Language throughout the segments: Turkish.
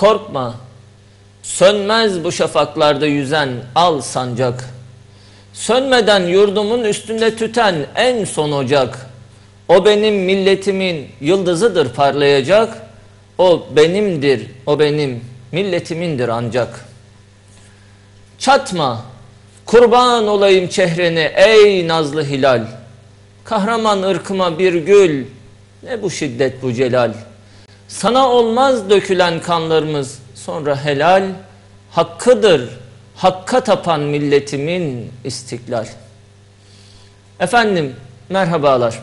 Korkma, sönmez bu şafaklarda yüzen al sancak. Sönmeden yurdumun üstünde tüten en son ocak. O benim milletimin yıldızıdır parlayacak. O benimdir, o benim milletimindir ancak. Çatma, kurban olayım çehreni ey nazlı hilal. Kahraman ırkıma bir gül, ne bu şiddet bu celal. Sana olmaz dökülen kanlarımız sonra helal. Hakkıdır, hakka tapan milletimin istiklal. Efendim merhabalar.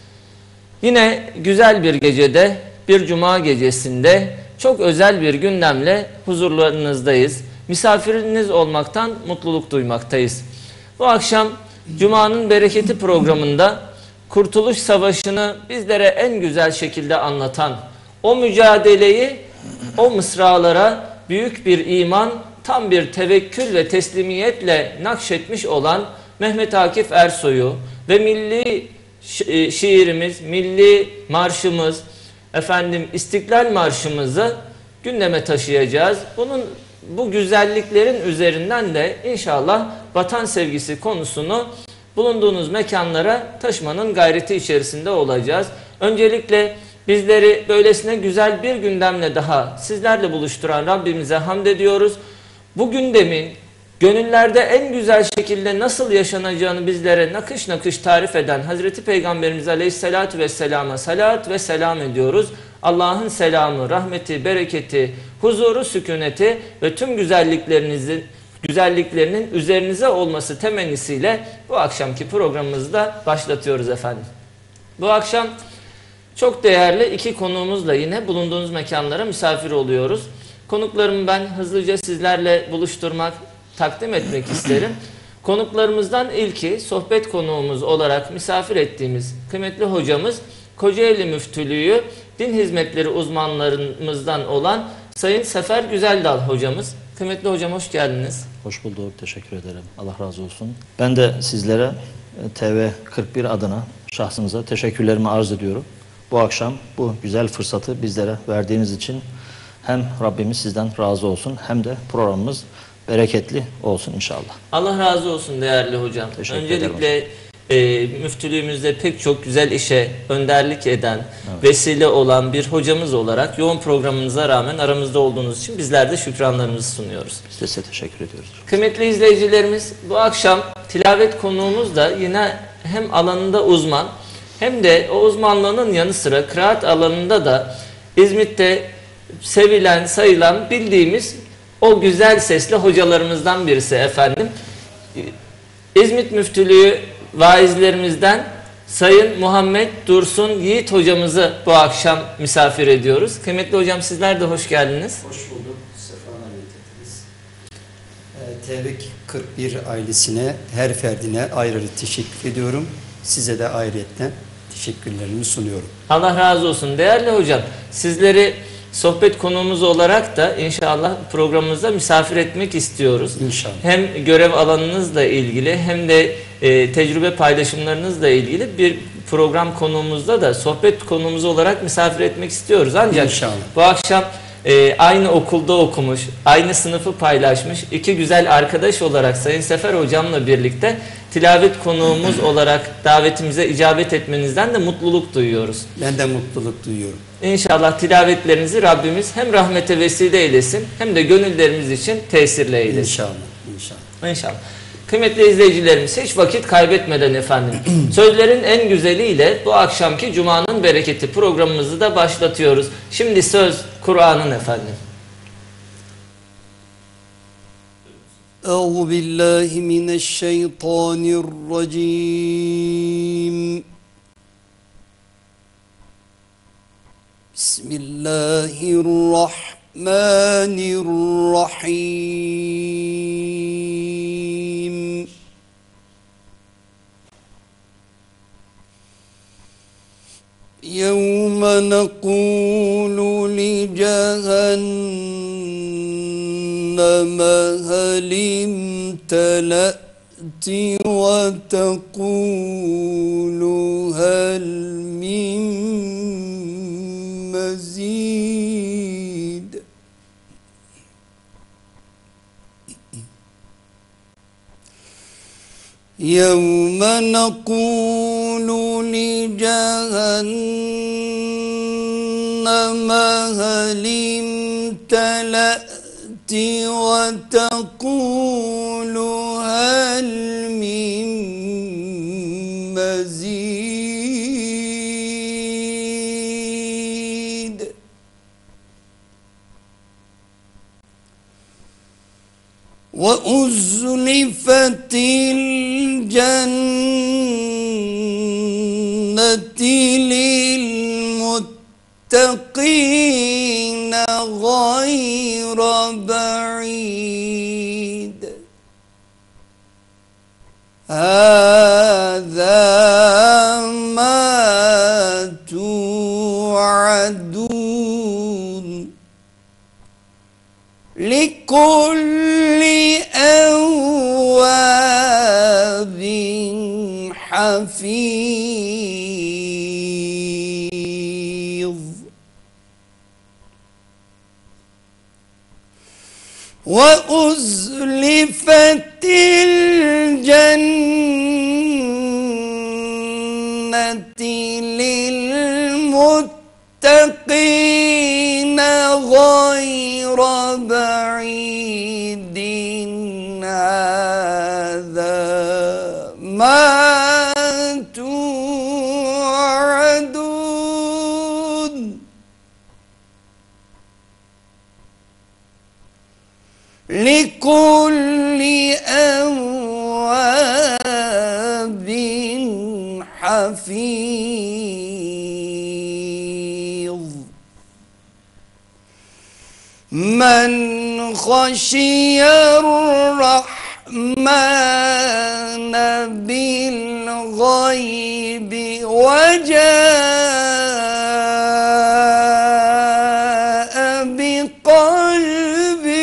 Yine güzel bir gecede, bir cuma gecesinde çok özel bir gündemle huzurlarınızdayız. Misafiriniz olmaktan mutluluk duymaktayız. Bu akşam Cuma'nın Bereketi programında Kurtuluş Savaşı'nı bizlere en güzel şekilde anlatan, o mücadeleyi, o mısralara büyük bir iman, tam bir tevekkül ve teslimiyetle nakşetmiş olan Mehmet Akif Ersoy'u ve milli şiirimiz, milli marşımız, İstiklal Marşımızı gündeme taşıyacağız. Bu güzelliklerin üzerinden de inşallah vatan sevgisi konusunu bulunduğunuz mekanlara taşımanın gayreti içerisinde olacağız. Öncelikle bizleri böylesine güzel bir gündemle daha sizlerle buluşturan Rabbimize hamd ediyoruz. Bu gündemin gönüllerde en güzel şekilde nasıl yaşanacağını bizlere nakış nakış tarif eden Hazreti Peygamberimiz Aleyhisselatü Vesselam'a salat ve selam ediyoruz. Allah'ın selamı, rahmeti, bereketi, huzuru, sükuneti ve tüm güzelliklerinin üzerinize olması temennisiyle bu akşamki programımızı da başlatıyoruz efendim. Bu akşam çok değerli iki konuğumuzla yine bulunduğunuz mekanlara misafir oluyoruz. Konuklarımı ben hızlıca sizlerle buluşturmak, takdim etmek isterim. Konuklarımızdan ilki sohbet konuğumuz olarak misafir ettiğimiz kıymetli hocamız Kocaeli Müftülüğü Din Hizmetleri uzmanlarımızdan olan Sayın Sefer Güzeldal hocamız. Kıymetli hocam hoş geldiniz. Hoş bulduk, teşekkür ederim. Allah razı olsun. Ben de sizlere TV41 adına şahsınıza teşekkürlerimi arz ediyorum. Bu akşam bu güzel fırsatı bizlere verdiğiniz için hem Rabbimiz sizden razı olsun hem de programımız bereketli olsun inşallah. Allah razı olsun değerli hocam. Öncelikle müftülüğümüzde pek çok güzel işe önderlik eden, evet, vesile olan bir hocamız olarak yoğun programınıza rağmen aramızda olduğunuz için bizler de şükranlarımızı sunuyoruz. Biz de size teşekkür ediyoruz. Kıymetli izleyicilerimiz, bu akşam tilavet konuğumuz da yine hem alanında uzman hem de o uzmanlığının yanı sıra kıraat alanında da İzmit'te sevilen, sayılan, bildiğimiz o güzel sesli hocalarımızdan birisi efendim. İzmit Müftülüğü vaizlerimizden Sayın Muhammed Dursun Yiğit hocamızı bu akşam misafir ediyoruz. Kıymetli hocam sizler de hoş geldiniz. Hoş bulduk. Sefalar getirdiniz. TV41 ailesine, her ferdine ayrı teşekkür ediyorum. Size de ayrıyetten teşekkürlerimi sunuyorum. Allah razı olsun. Değerli hocam, sizleri sohbet konuğumuz olarak da inşallah programımıza misafir etmek istiyoruz. İnşallah. Hem görev alanınızla ilgili hem de tecrübe paylaşımlarınızla ilgili bir program konuğumuzda da sohbet konuğumuz olarak misafir etmek istiyoruz. Ancak İnşallah, bu akşam aynı okulda okumuş, aynı sınıfı paylaşmış iki güzel arkadaş olarak Sayın Sefer hocamla birlikte tilavet konuğumuz olarak davetimize icabet etmenizden de mutluluk duyuyoruz. Ben de mutluluk duyuyorum. İnşallah tilavetlerinizi Rabbimiz hem rahmete vesile eylesin hem de gönüllerimiz için tesirle eylesin. İnşallah, inşallah. İnşallah. Kıymetli izleyicilerimiz, hiç vakit kaybetmeden efendim sözlerin en güzeliyle bu akşamki Cuma'nın Bereketi programımızı da başlatıyoruz. Şimdi söz Kur'an'ın efendim. Euzubillahimineşşeytanirracim. Bismillahirrahmanirrahim. Yevme nekulu li cehenneme helim telati ve tekulu hel min mezid. يوم نقول لجهنم هل امتلأت وتقول هل من مزيد وأزلفت الجنة للمتقين غير بعيد هذا ما توعدون لكل أواب حفيظ وأزلفت الجنة للمتقين غير بعيد هذا ما توعدون لكل أواب حفيظ من خشي الرحمن بالغيب وجاء بقلب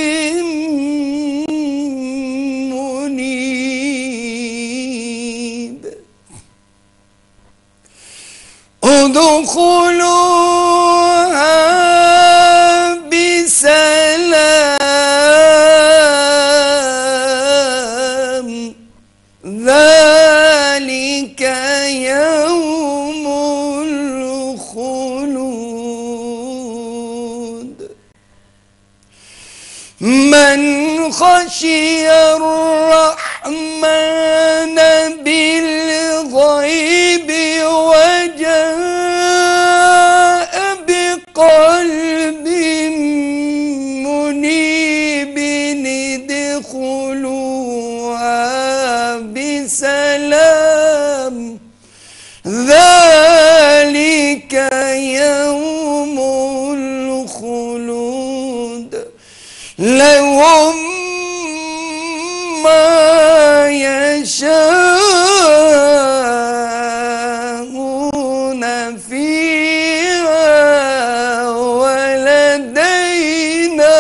منيب ادخلوها بسلام ذلك يوم الخلود من خشي الرحمن بالغيب وجاء بقلب منيب ادخلوها بسلام ذلك يوم الخلود لهم ما يشاءون فيها ولدينا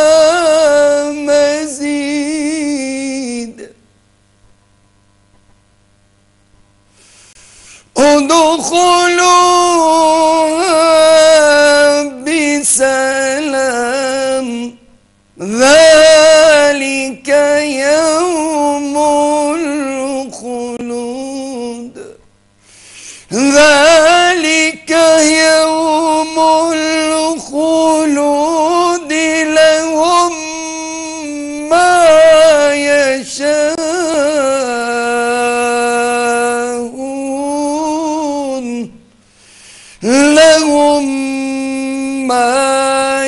مزيد ادخلوها بسلام ذلك يوم الخلود ذلك يوم الخلود لهم ما يشاءون لهم ما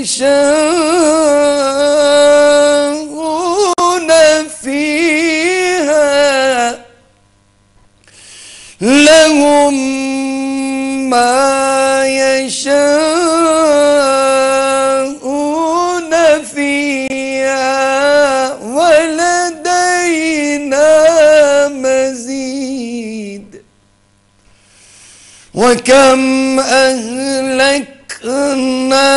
يشاءون فيها لهم ما يشاءون فيها ولدينا مزيد وكم أهلكنا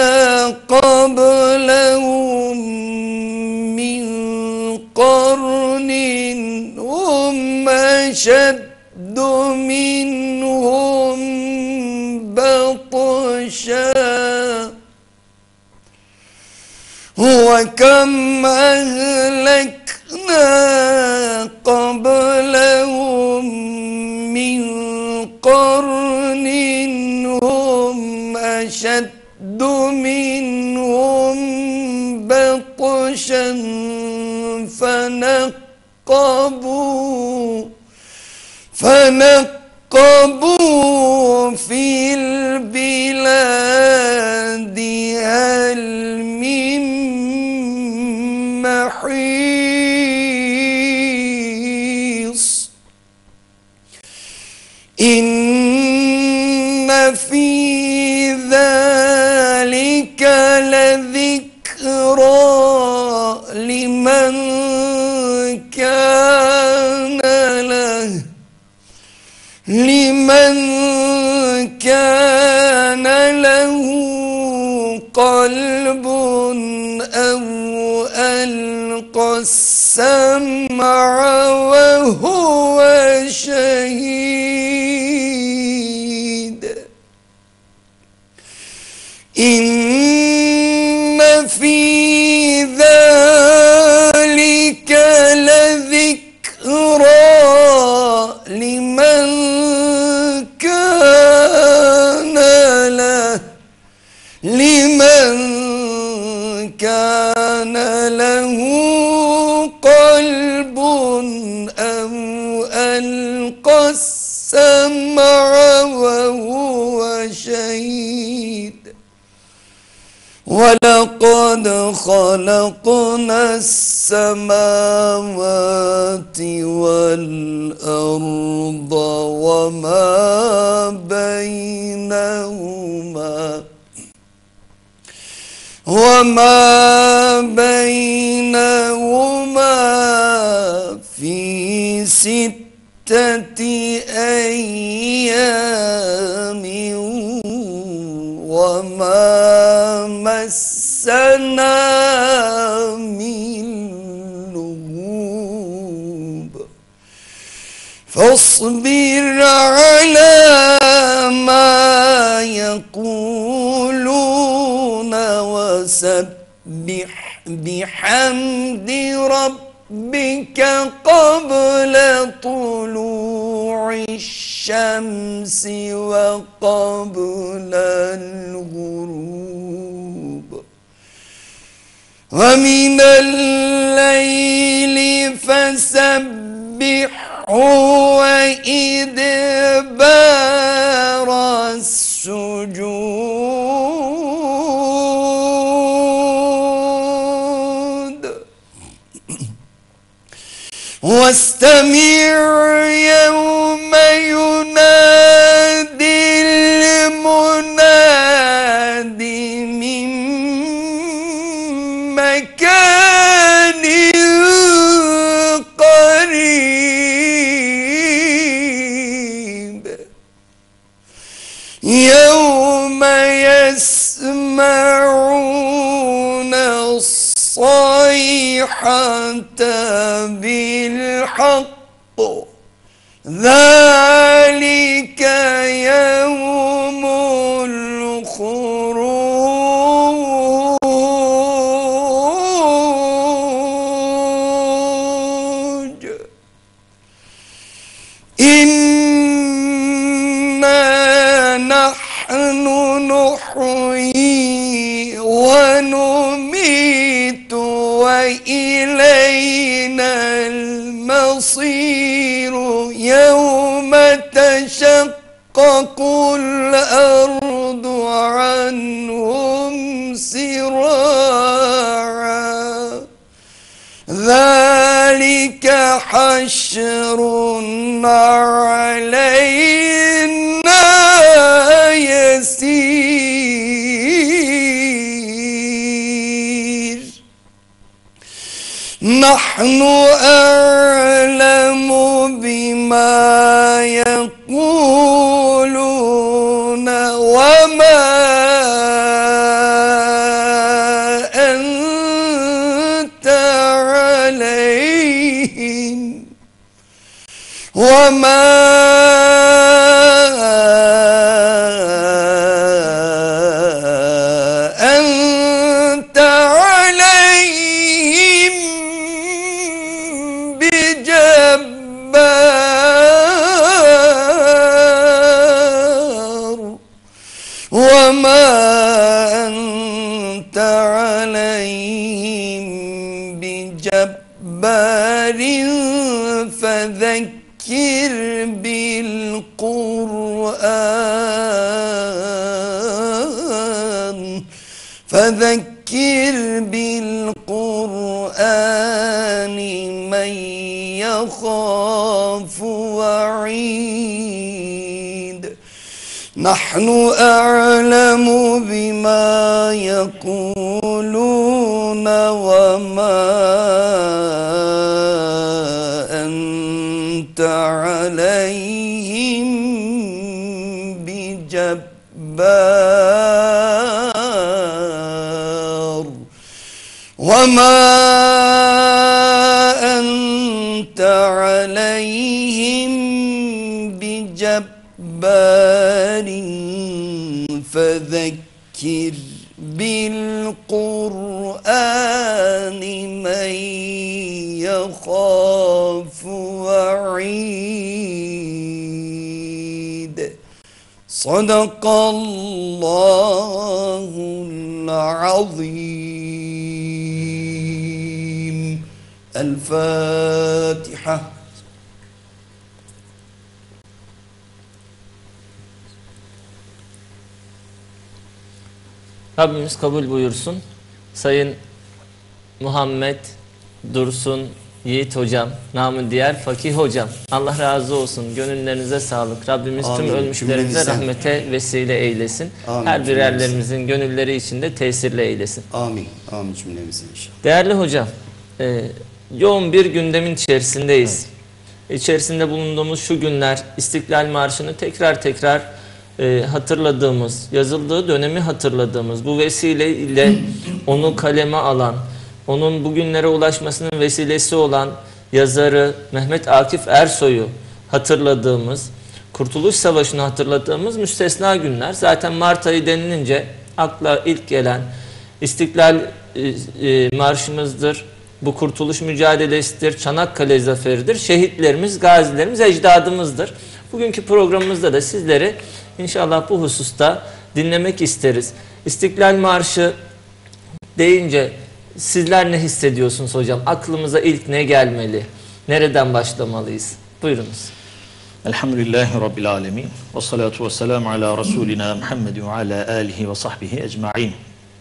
قبلهم من قرن هم أشد منهم بطشا وكم أهلكنا قبلهم أشد منهم بطشا فنقبوا في البلاد هل من محيص إن في ذلك لذكرى لمن كان له قلب أو ألقى السمع وهو شهيد إن في ذلك لذكرى لمن كان له قلب أو ألقى السمع وهو شهيد ولقد خلقنا السماوات والأرض وما بينهما في 6 أيام وما مسنا من لغوب فاصبر على ما يقولون وسبح بحمد ربك قبل طلوع الشمس وقبل الغروب ومن الليل فسبحه وإدبار السجود واستمع يوم ينادي المناد من مكان قريب يوم يسمعون الصيحة بالحق ذلك يوم الخروج إنا نحن نحيي ونميت وإلينا المصير يوم تشقق الأرض عنهم سراعا ذلك حشر علينا يسير نحن أعلم بما يقولون وما أنت عليهم بجبار وما أنت عليهم بجبار فذكر بالقرآن من يخاف وعيد نحن أعلم بما يقولون وما أنت عليهم بجبار وما أنت عليهم بجبار فذكر بالقرآن من يخاف وعيد صدق الله العظيم الفاتحة. Rabbimiz kabul buyursun. Sayın Muhammed Dursun Yiğit Hocam, namı diğer Fakih Hocam, Allah razı olsun. Gönüllerinize sağlık. Rabbimiz Amin. tüm ölmüşlerimize Cümlemizden. rahmete vesile eylesin. Amin. Her birerlerimizin gönülleri içinde tesirle eylesin. Amin. Amin cümlemize inşallah. Değerli hocam, yoğun bir gündemin içerisindeyiz. İçerisinde bulunduğumuz şu günler İstiklal Marşı'nı tekrar hatırladığımız, yazıldığı dönemi hatırladığımız, bu vesileyle onu kaleme alan, onun bugünlere ulaşmasının vesilesi olan yazarı Mehmet Akif Ersoy'u hatırladığımız, Kurtuluş Savaşı'nı hatırladığımız müstesna günler. Zaten Mart ayı denilince akla ilk gelen İstiklal Marşımızdır. Bu kurtuluş mücadelesidir, Çanakkale zaferidir. Şehitlerimiz, gazilerimiz, ecdadımızdır. Bugünkü programımızda da sizleri inşallah bu hususta dinlemek isteriz. İstiklal Marşı deyince sizler ne hissediyorsunuz hocam? Aklımıza ilk ne gelmeli? Nereden başlamalıyız? Buyurunuz. Elhamdülillahi Rabbil alemin. Ve salatu ve selamu ala Resulina Muhammedin ve ala alihi ve sahbihi ecma'in.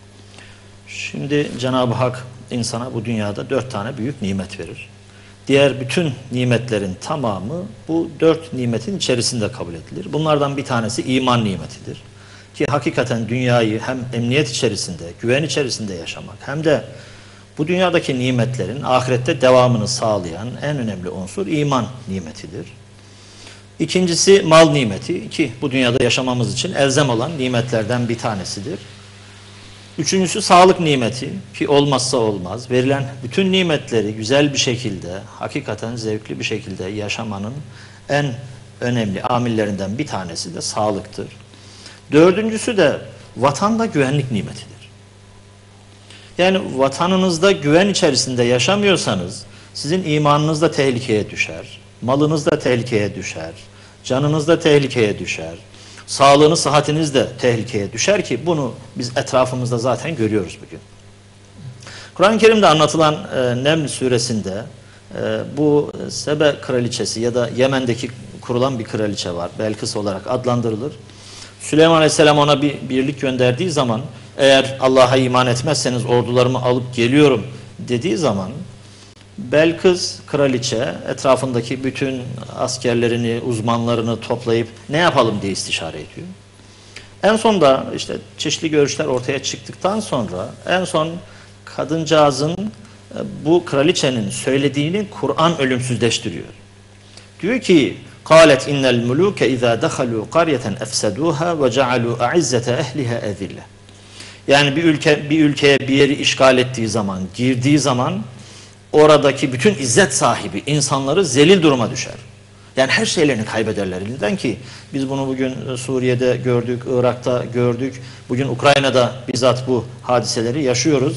Şimdi Cenab-ı Hak insana bu dünyada 4 tane büyük nimet verir. Diğer bütün nimetlerin tamamı bu 4 nimetin içerisinde kabul edilir. Bunlardan bir tanesi iman nimetidir. Ki hakikaten dünyayı hem emniyet içerisinde, güven içerisinde yaşamak hem de bu dünyadaki nimetlerin ahirette devamını sağlayan en önemli unsur iman nimetidir. İkincisi mal nimeti ki bu dünyada yaşamamız için elzem olan nimetlerden bir tanesidir. Üçüncüsü sağlık nimeti ki olmazsa olmaz. Verilen bütün nimetleri güzel bir şekilde, hakikaten zevkli bir şekilde yaşamanın en önemli amillerinden bir tanesi de sağlıktır. Dördüncüsü de vatanda güvenlik nimetidir. Yani vatanınızda güven içerisinde yaşamıyorsanız sizin imanınız da tehlikeye düşer, malınız da tehlikeye düşer, canınız da tehlikeye düşer. Sağlığınız, sıhhatiniz de tehlikeye düşer ki bunu biz etrafımızda zaten görüyoruz bugün. Kur'an-ı Kerim'de anlatılan Neml suresinde bu Sebe kraliçesi ya da Yemen'deki kurulan bir kraliçe var. Belkıs olarak adlandırılır. Süleyman Aleyhisselam ona bir birlik gönderdiği zaman eğer Allah'a iman etmezseniz ordularımı alıp geliyorum dediği zaman Belkıs kraliçe etrafındaki bütün askerlerini, uzmanlarını toplayıp ne yapalım diye istişare ediyor. En son da işte çeşitli görüşler ortaya çıktıktan sonra en son kadıncağızın bu kraliçenin söylediğini Kur'an ölümsüzleştiriyor. Diyor ki قَالَتْ اِنَّ الْمُلُوكَ اِذَا دَخَلُوا قَرْيَةً اَفْسَدُوهَا وَجَعَلُوا اَعِزَّةَ اَهْلِهَا اَذِلَّةً. Yani bir ülkeye bir yeri işgal ettiği zaman, girdiği zaman oradaki bütün izzet sahibi insanları zelil duruma düşer. Yani her şeylerini kaybederler elinden ki biz bunu bugün Suriye'de gördük, Irak'ta gördük. Bugün Ukrayna'da bizzat bu hadiseleri yaşıyoruz.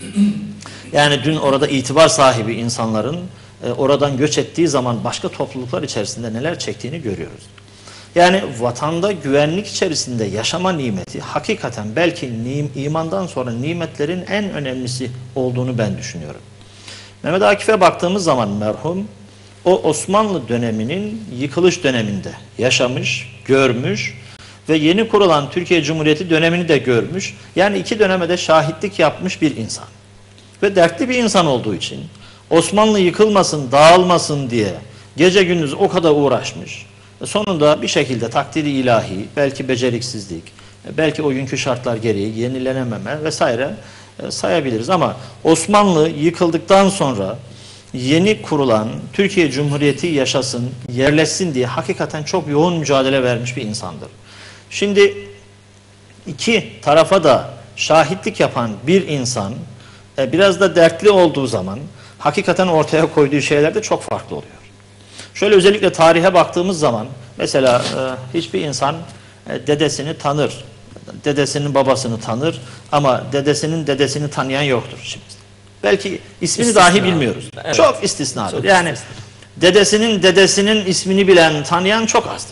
Yani dün orada itibar sahibi insanların oradan göç ettiği zaman başka topluluklar içerisinde neler çektiğini görüyoruz. Yani vatanda güvenlik içerisinde yaşama nimeti hakikaten belki imandan sonra nimetlerin en önemlisi olduğunu ben düşünüyorum. Mehmet Akif'e baktığımız zaman merhum o Osmanlı döneminin yıkılış döneminde yaşamış, görmüş ve yeni kurulan Türkiye Cumhuriyeti dönemini de görmüş. Yani iki döneme de şahitlik yapmış bir insan. Ve dertli bir insan olduğu için Osmanlı yıkılmasın, dağılmasın diye gece gündüz o kadar uğraşmış. Sonunda bir şekilde takdiri ilahi, belki beceriksizlik, belki o günkü şartlar gereği yenilenememe vesaire sayabiliriz. Ama Osmanlı yıkıldıktan sonra yeni kurulan Türkiye Cumhuriyeti yaşasın, yerleşsin diye hakikaten çok yoğun mücadele vermiş bir insandır. Şimdi iki tarafa da şahitlik yapan bir insan biraz da dertli olduğu zaman hakikaten ortaya koyduğu şeyler de çok farklı oluyor. Şöyle özellikle tarihe baktığımız zaman mesela hiçbir insan dedesini tanır, dedesinin babasını tanır ama dedesinin dedesini tanıyan yoktur şimdi. Belki ismini dahi bilmiyoruz. Evet. Çok istisnadır. Çok yani dedesinin dedesinin ismini bilen, tanıyan çok azdır.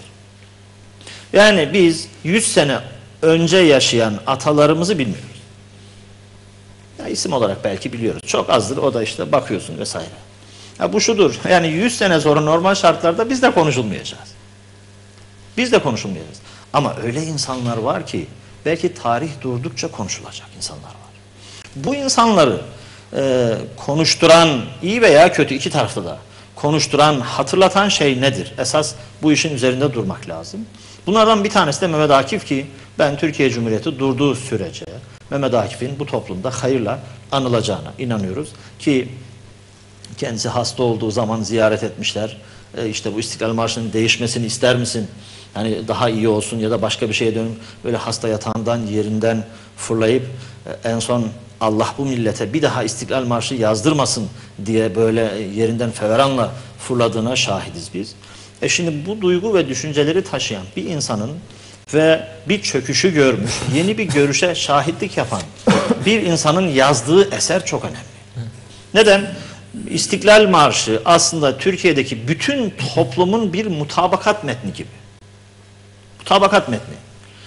Yani biz 100 sene önce yaşayan atalarımızı bilmiyoruz. Ya isim olarak belki biliyoruz. Çok azdır. O da işte bakıyorsun vesaire. Ya bu şudur. Yani 100 sene sonra normal şartlarda biz de konuşulmayacağız. Biz de konuşulmayacağız. Ama öyle insanlar var ki belki tarih durdukça konuşulacak insanlar var. Bu insanları konuşturan, iyi veya kötü iki tarafta da konuşturan, hatırlatan şey nedir? Esas bu işin üzerinde durmak lazım. Bunlardan bir tanesi de Mehmet Akif ki ben Türkiye Cumhuriyeti durduğu sürece Mehmet Akif'in bu toplumda hayırla anılacağına inanıyoruz ki kendisi hasta olduğu zaman ziyaret etmişler. İşte bu İstiklal Marşı'nın değişmesini ister misin? Yani daha iyi olsun ya da başka bir şeye dönüp böyle hasta yatağından yerinden fırlayıp en son Allah bu millete bir daha İstiklal Marşı yazdırmasın diye böyle yerinden feveranla fırladığına şahidiz biz. Şimdi bu duygu ve düşünceleri taşıyan bir insanın ve bir çöküşü görmüş, yeni bir görüşe şahitlik yapan bir insanın yazdığı eser çok önemli. Neden? İstiklal Marşı aslında Türkiye'deki bütün toplumun bir mutabakat metni gibi. Mutabakat metni.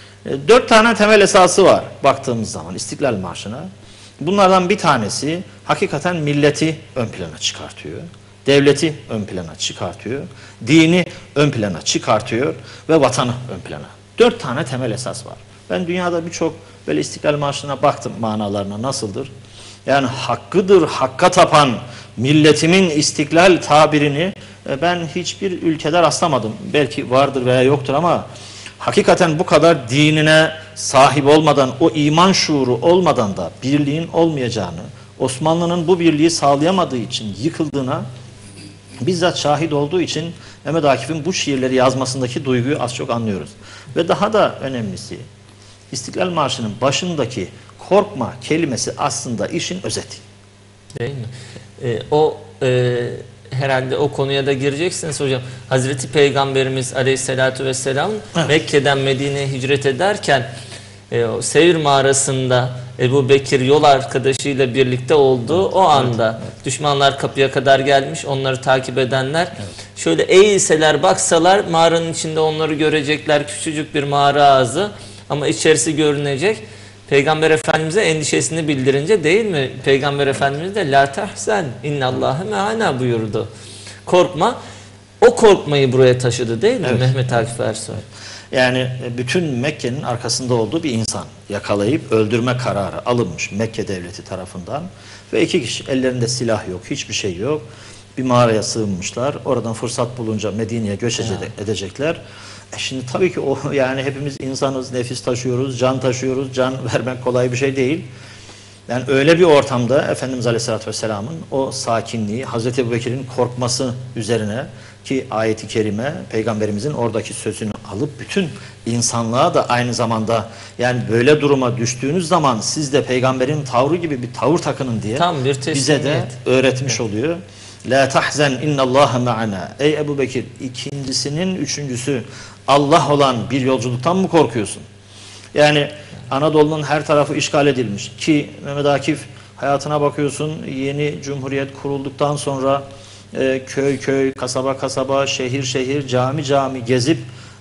4 tane temel esası var baktığımız zaman İstiklal Marşı'na. Bunlardan bir tanesi hakikaten milleti ön plana çıkartıyor. Devleti ön plana çıkartıyor. Dini ön plana çıkartıyor ve vatanı ön plana. 4 tane temel esas var. Ben dünyada birçok böyle İstiklal Marşı'na baktım manalarına nasıldır. Yani hakkıdır, hakka tapan milletimin istiklal tabirini ben hiçbir ülkede rastlamadım. Belki vardır veya yoktur ama hakikaten bu kadar dinine sahip olmadan, o iman şuuru olmadan da birliğin olmayacağını, Osmanlı'nın bu birliği sağlayamadığı için yıkıldığına bizzat şahit olduğu için Mehmet Akif'in bu şiirleri yazmasındaki duyguyu az çok anlıyoruz. Ve daha da önemlisi İstiklal Marşı'nın başındaki korkma kelimesi aslında işin özeti. Değil mi? Herhalde o konuya da gireceksiniz hocam. Hazreti Peygamberimiz Aleyhisselatü Vesselam evet. Mekke'den Medine'ye hicret ederken o Sevr mağarasında Ebu Bekir yol arkadaşıyla birlikte olduğu evet, o anda evet. Düşmanlar kapıya kadar gelmiş, onları takip edenler evet. Şöyle eğilseler baksalar mağaranın içinde onları görecekler, küçücük bir mağara ağzı ama içerisi görünecek. Peygamber Efendimiz'e endişesini bildirince değil mi? Peygamber Efendimiz de la tahzen innallâhe me'ana buyurdu. Korkma. O korkmayı buraya taşıdı değil mi evet. Mehmet Akif Ersoy? Yani bütün Mekke'nin arkasında olduğu bir insan yakalayıp öldürme kararı alınmış Mekke devleti tarafından ve 2 kişi ellerinde silah yok, hiçbir şey yok. Bir mağaraya sığınmışlar. Oradan fırsat bulunca Medine'ye göç edecekler. Şimdi tabii ki o yani hepimiz insanız, nefis taşıyoruz, can taşıyoruz. Can vermek kolay bir şey değil. Yani öyle bir ortamda Efendimiz Aleyhisselatü Vesselam'ın o sakinliği, Hazreti Ebubekir'in korkması üzerine ki ayeti kerime Peygamberimizin oradaki sözünü alıp bütün insanlığa da aynı zamanda yani böyle duruma düştüğünüz zaman siz de Peygamberin tavrı gibi bir tavır takının diye bize de öğretmiş oluyor. La tahzen innallâhe ma'ana. Ey Ebu Bekir, ikincisinin üçüncüsü Allah olan bir yolculuktan mı korkuyorsun? Yani Anadolu'nun her tarafı işgal edilmiş ki Mehmet Akif hayatına bakıyorsun yeni cumhuriyet kurulduktan sonra köy köy, kasaba kasaba, şehir şehir, cami cami gezip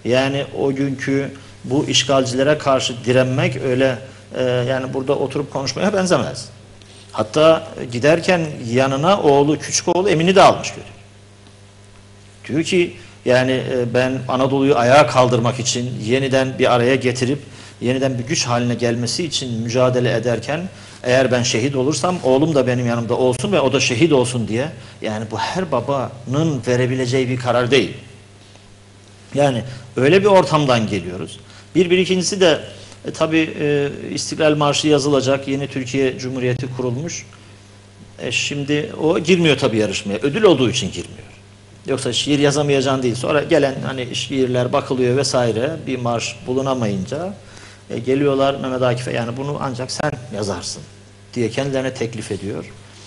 Yani o günkü bu işgalcilere karşı direnmek öyle yani burada oturup konuşmaya benzemez. Hatta giderken yanına oğlu, küçük oğlu Emin'i de almış götürüyor. Diyor ki yani ben Anadolu'yu ayağa kaldırmak için yeniden bir araya getirip yeniden bir güç haline gelmesi için mücadele ederken eğer ben şehit olursam oğlum da benim yanımda olsun ve o da şehit olsun diye, yani bu her babanın verebileceği bir karar değil. Yani öyle bir ortamdan geliyoruz. Bir ikincisi de tabii İstiklal Marşı yazılacak, yeni Türkiye Cumhuriyeti kurulmuş. Şimdi o girmiyor tabii yarışmaya, ödül olduğu için girmiyor. Yoksa şiir yazamayacağın değil. Sonra gelen hani şiirler bakılıyor vesaire, bir marş bulunamayınca geliyorlar Mehmet Akif'e, yani bunu ancak sen yazarsın diye kendilerine teklif ediyor.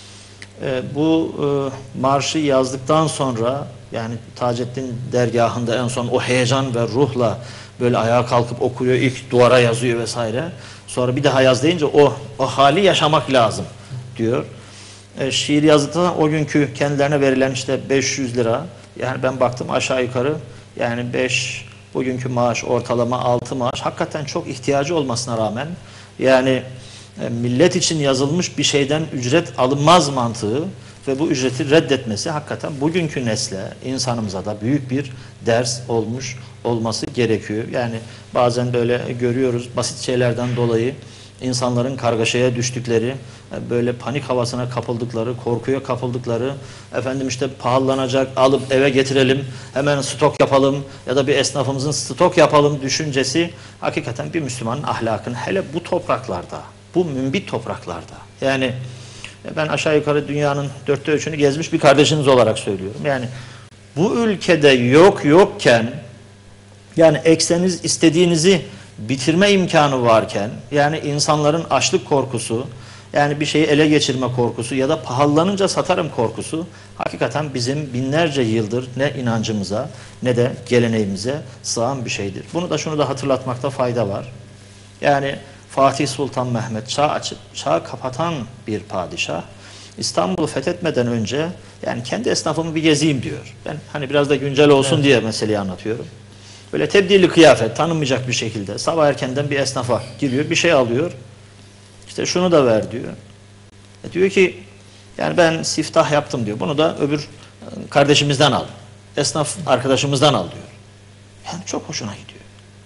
Bu marşı yazdıktan sonra yani Taceddin dergahında en son o heyecan ve ruhla böyle ayağa kalkıp okuyor, ilk duvara yazıyor vesaire. Sonra bir daha yaz deyince o hali yaşamak lazım diyor. Şiir yazdıktan o günkü kendilerine verilen işte 500 lira, yani ben baktım aşağı yukarı yani 5, bugünkü maaş ortalama 6 maaş, hakikaten çok ihtiyacı olmasına rağmen yani millet için yazılmış bir şeyden ücret alınmaz mantığı ve bu ücreti reddetmesi hakikaten bugünkü nesle, insanımıza da büyük bir ders olmuş olması gerekiyor. Yani bazen böyle görüyoruz, basit şeylerden dolayı insanların kargaşaya düştükleri, böyle panik havasına kapıldıkları, korkuya kapıldıkları, efendim işte pahalanacak, alıp eve getirelim, hemen stok yapalım ya da bir esnafımızın stok yapalım düşüncesi hakikaten bir Müslümanın ahlakını, hele bu topraklarda, bu mümbit topraklarda, yani ben aşağı yukarı dünyanın 3'ünü gezmiş bir kardeşiniz olarak söylüyorum. Yani bu ülkede yokken, yani ekseniz istediğinizi bitirme imkanı varken, yani insanların açlık korkusu, yani bir şeyi ele geçirme korkusu ya da pahalanınca satarım korkusu hakikaten bizim binlerce yıldır ne inancımıza ne de geleneğimize sığan bir şeydir. Bunu da şunu da hatırlatmakta fayda var. Yani Fatih Sultan Mehmet çağ kapatan bir padişah, İstanbul'u fethetmeden önce yani kendi esnafımı bir gezeyim diyor. Ben hani biraz da güncel olsun diye meseleyi anlatıyorum. Böyle tebdili kıyafet, tanınmayacak bir şekilde sabah erkenden bir esnafa giriyor, bir şey alıyor. İşte şunu da ver diyor. Diyor ki yani ben siftah yaptım diyor. Bunu da öbür kardeşimizden al. Esnaf arkadaşımızdan al diyor. Yani çok hoşuna gidiyor.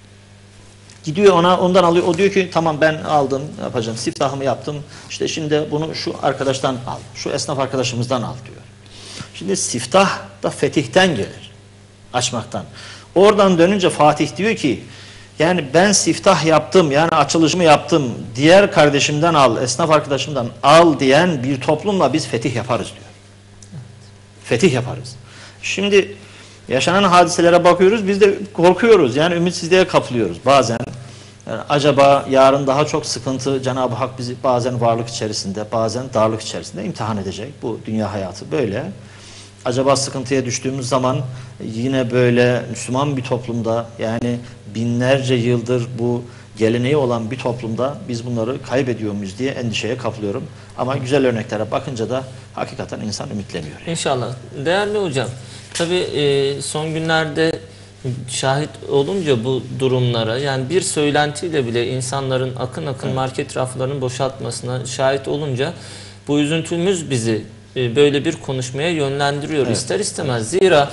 Gidiyor ondan alıyor. O diyor ki tamam ben aldım, yapacağım, siftahımı yaptım. İşte şimdi bunu şu arkadaştan al. Şu esnaf arkadaşımızdan al diyor. Şimdi siftah da fetihten gelir. Açmaktan. Oradan dönünce Fatih diyor ki yani ben siftah yaptım, yani açılışımı yaptım, diğer kardeşimden al, esnaf arkadaşımdan al diyen bir toplumla biz fetih yaparız diyor. Fetih yaparız. Şimdi yaşanan hadiselere bakıyoruz, biz de korkuyoruz, yani ümitsizliğe kapılıyoruz bazen. Yani acaba yarın daha çok sıkıntı, Cenab-ı Hak bizi bazen varlık içerisinde, bazen darlık içerisinde imtihan edecek. Bu dünya hayatı böyle. Acaba sıkıntıya düştüğümüz zaman yine böyle Müslüman bir toplumda, yani binlerce yıldır bu geleneği olan bir toplumda biz bunları kaybediyor muyuz diye endişeye kapılıyorum. Ama güzel örneklere bakınca da hakikaten insan ümitleniyor. Yani. İnşallah. Değerli hocam, tabii son günlerde şahit olunca bu durumlara, yani bir söylentiyle bile insanların akın akın market raflarının boşaltmasına şahit olunca bu üzüntümüz bizi böyle bir konuşmaya yönlendiriyor ister istemez. Zira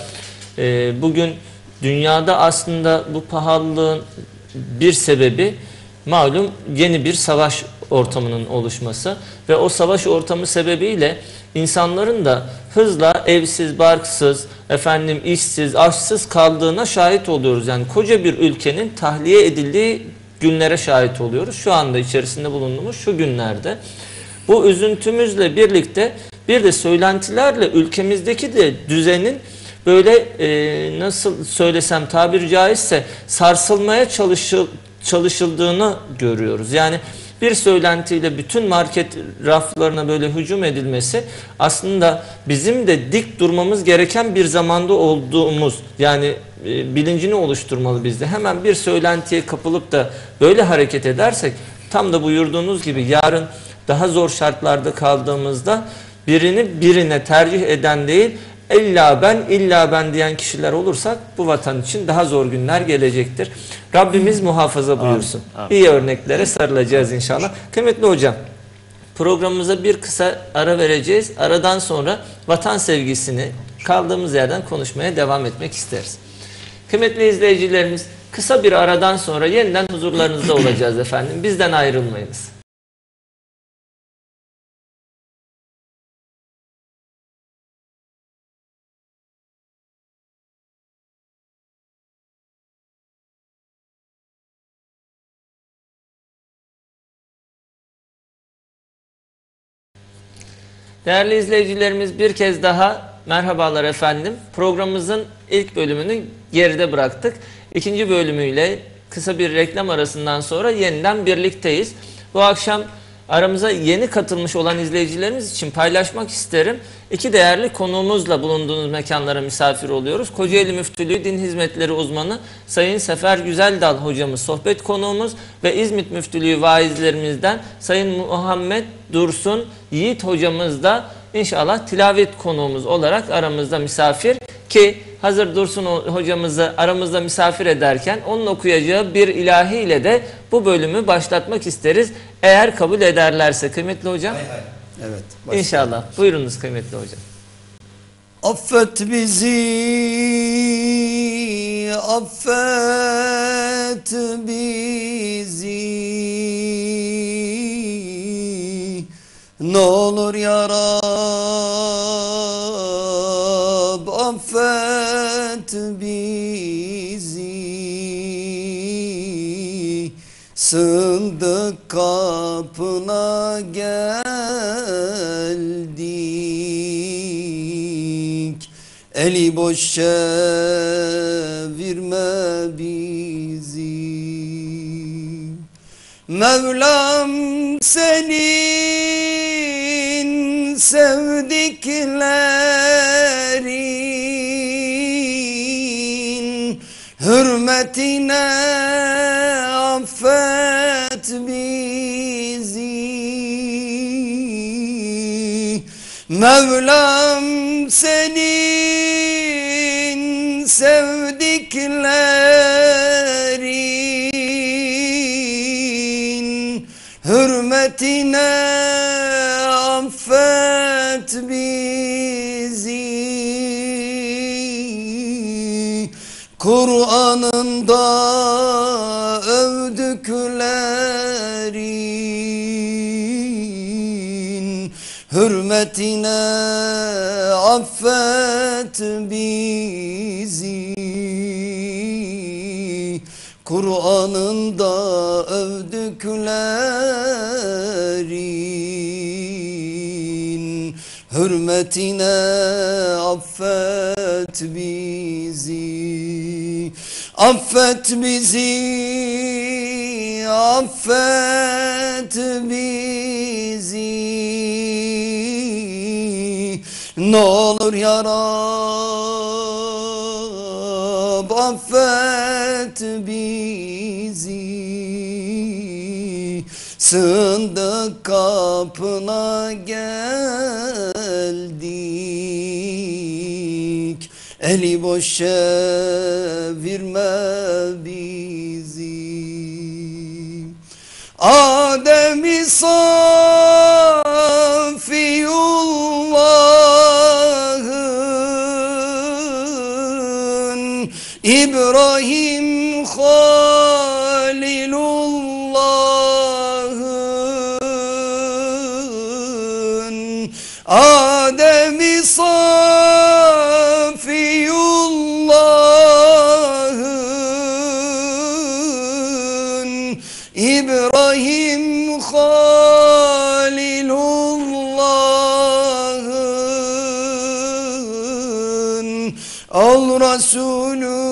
bugün dünyada aslında bu pahalılığın bir sebebi malum yeni bir savaş ortamının oluşması ve o savaş ortamı sebebiyle insanların da hızla evsiz, barksız, işsiz, aşsız kaldığına şahit oluyoruz. Yani koca bir ülkenin tahliye edildiği günlere şahit oluyoruz. Şu anda içerisinde bulunduğumuz şu günlerde. Bu üzüntümüzle birlikte bir de söylentilerle ülkemizdeki de düzenin böyle nasıl söylesem tabiri caizse sarsılmaya çalışıldığını görüyoruz. Yani bir söylentiyle bütün market raflarına böyle hücum edilmesi aslında bizim de dik durmamız gereken bir zamanda olduğumuz, yani bilincini oluşturmalı bizde. Hemen bir söylentiye kapılıp da böyle hareket edersek tam da buyurduğunuz gibi yarın daha zor şartlarda kaldığımızda birini birine tercih eden değil, illa ben diyen kişiler olursak bu vatan için daha zor günler gelecektir. Rabbimiz muhafaza buyursun. Amin. İyi örneklere sarılacağız inşallah. Kıymetli hocam, programımıza bir kısa ara vereceğiz. Aradan sonra vatan sevgisini kaldığımız yerden konuşmaya devam etmek isteriz. Kıymetli izleyicilerimiz, kısa bir aradan sonra yeniden huzurlarınızda olacağız efendim. Bizden ayrılmayınız. Değerli izleyicilerimiz, bir kez daha merhabalar efendim. Programımızın ilk bölümünü geride bıraktık. İkinci bölümüyle kısa bir reklam arasından sonra yeniden birlikteyiz. Bu akşam aramıza yeni katılmış olan izleyicilerimiz için paylaşmak isterim. İki değerli konuğumuzla bulunduğunuz mekanlara misafir oluyoruz. Kocaeli Müftülüğü Din Hizmetleri Uzmanı Sayın Sefer Güzeldal hocamız sohbet konuğumuz ve İzmit Müftülüğü vaizlerimizden Sayın Muhammed Dursun Yiğit hocamız da inşallah tilavet konuğumuz olarak aramızda misafir, ki hazır Dursun hocamızı aramızda misafir ederken onun okuyacağı bir ilahi ile de bu bölümü başlatmak isteriz. Eğer kabul ederlerse kıymetli hocam. Evet. İnşallah. Buyurunuz kıymetli hocam. Affet bizi, affet bizi. Ne olur ya Rab, affet bizi. Sığındık kapına geldik, eli boş çevirme bizi. Mevlam senin sevdiklerin hürmetine affet bizi. Mevlam senin sevdiklerin hürmetine affet bizi. Kur'an'ında övdüklerin hürmetine affet bizi. Kur'an'ında övdüklerin hürmetine affet bizi. Affet bizi, affet bizi. Ne olur ya Rab, affet bizi. Sığındık kapına geldik, eli boş çevirme bizi. Adem-i Safiyullah'ın, İbrahim Halilullah'ın, Adem-i Safiyullah'ın, İbrahim Halilullah'ın, al Resulü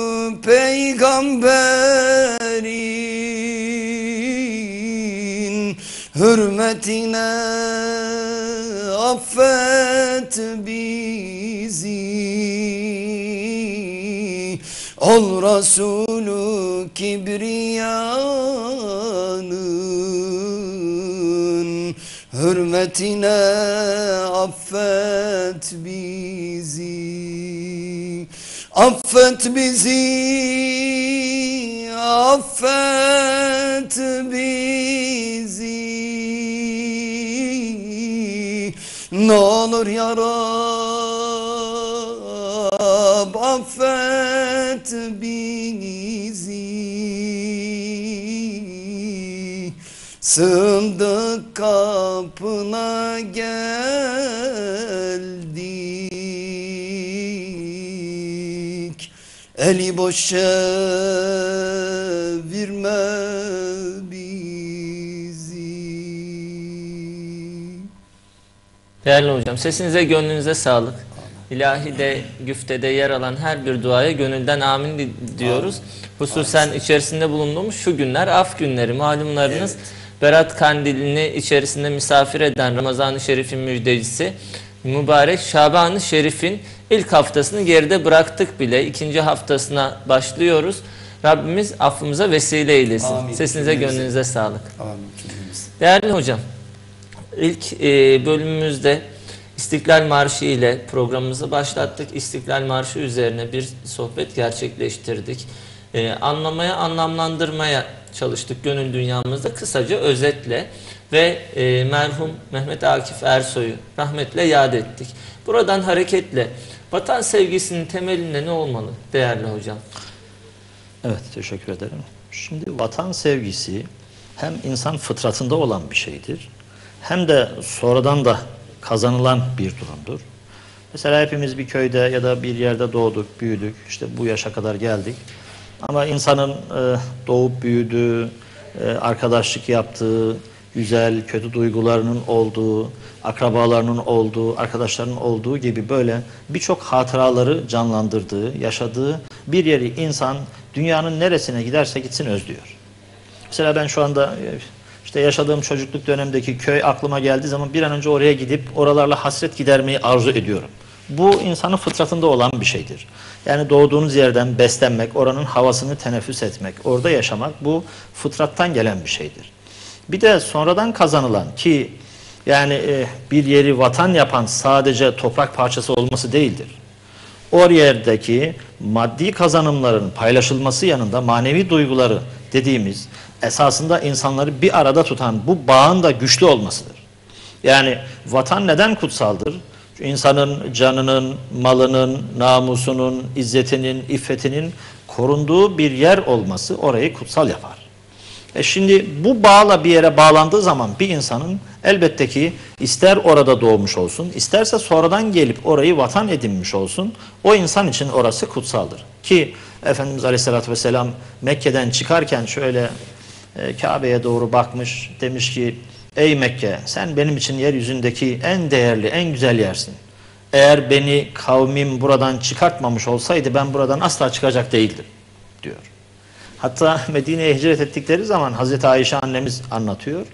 Peygamberin hürmetine affet bizi. Ol Resulü Kibriya'nın hürmetine affet bizi. Affet bizi, affet bizi. Ne olur ya Rab, affet bizi. Sığındık kapına geldik, eli boş çevirme bizi. Değerli hocam, sesinize gönlünüze sağlık. İlahide, güftede yer alan her bir duaya gönülden amin diyoruz. Hususen içerisinde bulunduğumuz şu günler af günleri, malumlarınız. Evet. Berat Kandilini içerisinde misafir eden Ramazan-ı Şerif'in müjdecisi mübarek Şaban-ı Şerif'in ilk haftasını geride bıraktık bile. İkinci haftasına başlıyoruz. Rabbimiz affımıza vesile eylesin. Amin. Sesinize gönlünüze sağlık. Amin. Değerli hocam, ilk bölümümüzde İstiklal Marşı ile programımızı başlattık. İstiklal Marşı üzerine bir sohbet gerçekleştirdik. Anlamaya, anlamlandırmaya çalıştık gönül dünyamızda kısaca özetle ve merhum Mehmet Akif Ersoy'u rahmetle yad ettik. Buradan hareketle vatan sevgisinin temelinde ne olmalı değerli hocam? Evet, teşekkür ederim. Şimdi vatan sevgisi hem insan fıtratında olan bir şeydir, hem de sonradan da kazanılan bir durumdur. Mesela hepimiz bir köyde ya da bir yerde doğduk, büyüdük, işte bu yaşa kadar geldik. Ama insanın doğup büyüdüğü, arkadaşlık yaptığı, güzel, kötü duygularının olduğu, akrabalarının olduğu, arkadaşlarının olduğu gibi böyle birçok hatıraları canlandırdığı, yaşadığı bir yeri insan dünyanın neresine giderse gitsin özlüyor. Mesela ben şu anda işte yaşadığım çocukluk dönemindeki köy aklıma geldiği zaman bir an önce oraya gidip oralarla hasret gidermeyi arzu ediyorum. Bu insanın fıtratında olan bir şeydir. Yani doğduğunuz yerden beslenmek, oranın havasını teneffüs etmek, orada yaşamak bu fıtrattan gelen bir şeydir. Bir de sonradan kazanılan ki yani bir yeri vatan yapan sadece toprak parçası olması değildir. O yerdeki maddi kazanımların paylaşılması yanında manevi duyguları dediğimiz esasında insanları bir arada tutan bu bağın da güçlü olmasıdır. Yani vatan neden kutsaldır? İnsanın canının, malının, namusunun, izzetinin, iffetinin korunduğu bir yer olması orayı kutsal yapar. Şimdi bu bağla bir yere bağlandığı zaman bir insanın elbette ki ister orada doğmuş olsun, isterse sonradan gelip orayı vatan edinmiş olsun, o insan için orası kutsaldır. Ki Efendimiz Aleyhisselatü Vesselam Mekke'den çıkarken şöyle Kabe'ye doğru bakmış, demiş ki ey Mekke, sen benim için yeryüzündeki en değerli, en güzel yersin. Eğer beni kavmim buradan çıkartmamış olsaydı ben buradan asla çıkacak değildim diyor. Hatta Medine'ye hicret ettikleri zaman Hazreti Ayşe annemiz anlatıyor.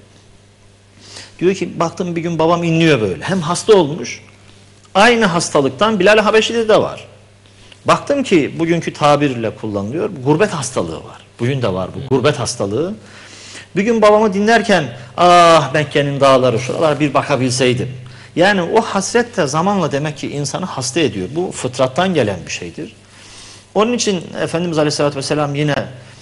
Diyor ki baktım bir gün babam inliyor böyle. Hem hasta olmuş, aynı hastalıktan Bilal-i Habeşi'de de var. Baktım ki bugünkü tabirle kullanılıyor, gurbet hastalığı var. Bugün de var bu gurbet hastalığı. Bir gün babamı dinlerken ah Mekke'nin dağları şuralar bir bakabilseydim. Yani o hasret de zamanla demek ki insanı hasta ediyor. Bu fıtrattan gelen bir şeydir. Onun için Efendimiz Aleyhisselatü Vesselam yine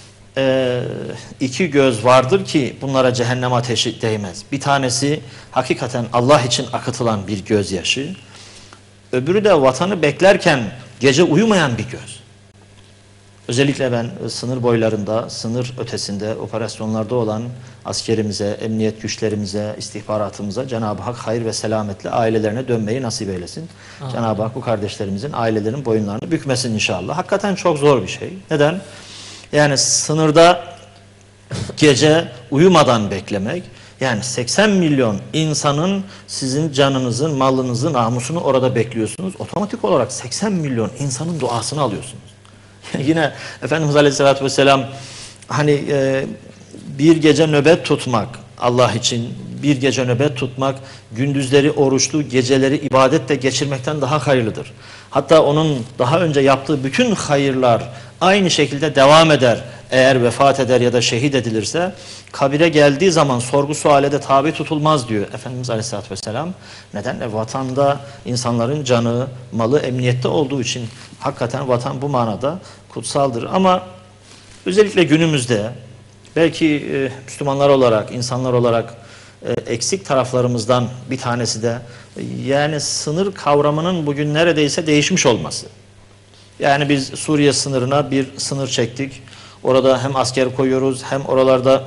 iki göz vardır ki bunlara cehennem ateşi değmez. Bir tanesi hakikaten Allah için akıtılan bir gözyaşı. Öbürü de vatanı beklerken gece uyumayan bir göz. Özellikle ben sınır boylarında, sınır ötesinde operasyonlarda olan askerimize, emniyet güçlerimize, istihbaratımıza Cenab-ı Hak hayır ve selametle ailelerine dönmeyi nasip eylesin. Cenab-ı Hak bu kardeşlerimizin ailelerinin boyunlarını bükmesin inşallah. Hakikaten çok zor bir şey. Neden? Yani sınırda gece uyumadan beklemek, yani 80 milyon insanın sizin canınızın, malınızın, namusunu orada bekliyorsunuz. Otomatik olarak 80 milyon insanın duasını alıyorsunuz. Yine Efendimiz Aleyhisselatü Vesselam hani bir gece nöbet tutmak Allah için, bir gece nöbet tutmak gündüzleri oruçlu, geceleri ibadetle geçirmekten daha hayırlıdır. Hatta onun daha önce yaptığı bütün hayırlar aynı şekilde devam eder. eğer vefat eder ya da şehit edilirse kabire geldiği zaman sorgu suale de tabi tutulmaz diyor Efendimiz Aleyhisselatü Vesselam. Neden? Vatanda insanların canı, malı emniyette olduğu için hakikaten vatan bu manada kutsaldır. Ama özellikle günümüzde belki Müslümanlar olarak, insanlar olarak eksik taraflarımızdan bir tanesi de yani sınır kavramının bugün neredeyse değişmiş olması. Yani biz Suriye sınırına bir sınır çektik. Orada hem asker koyuyoruz hem oralarda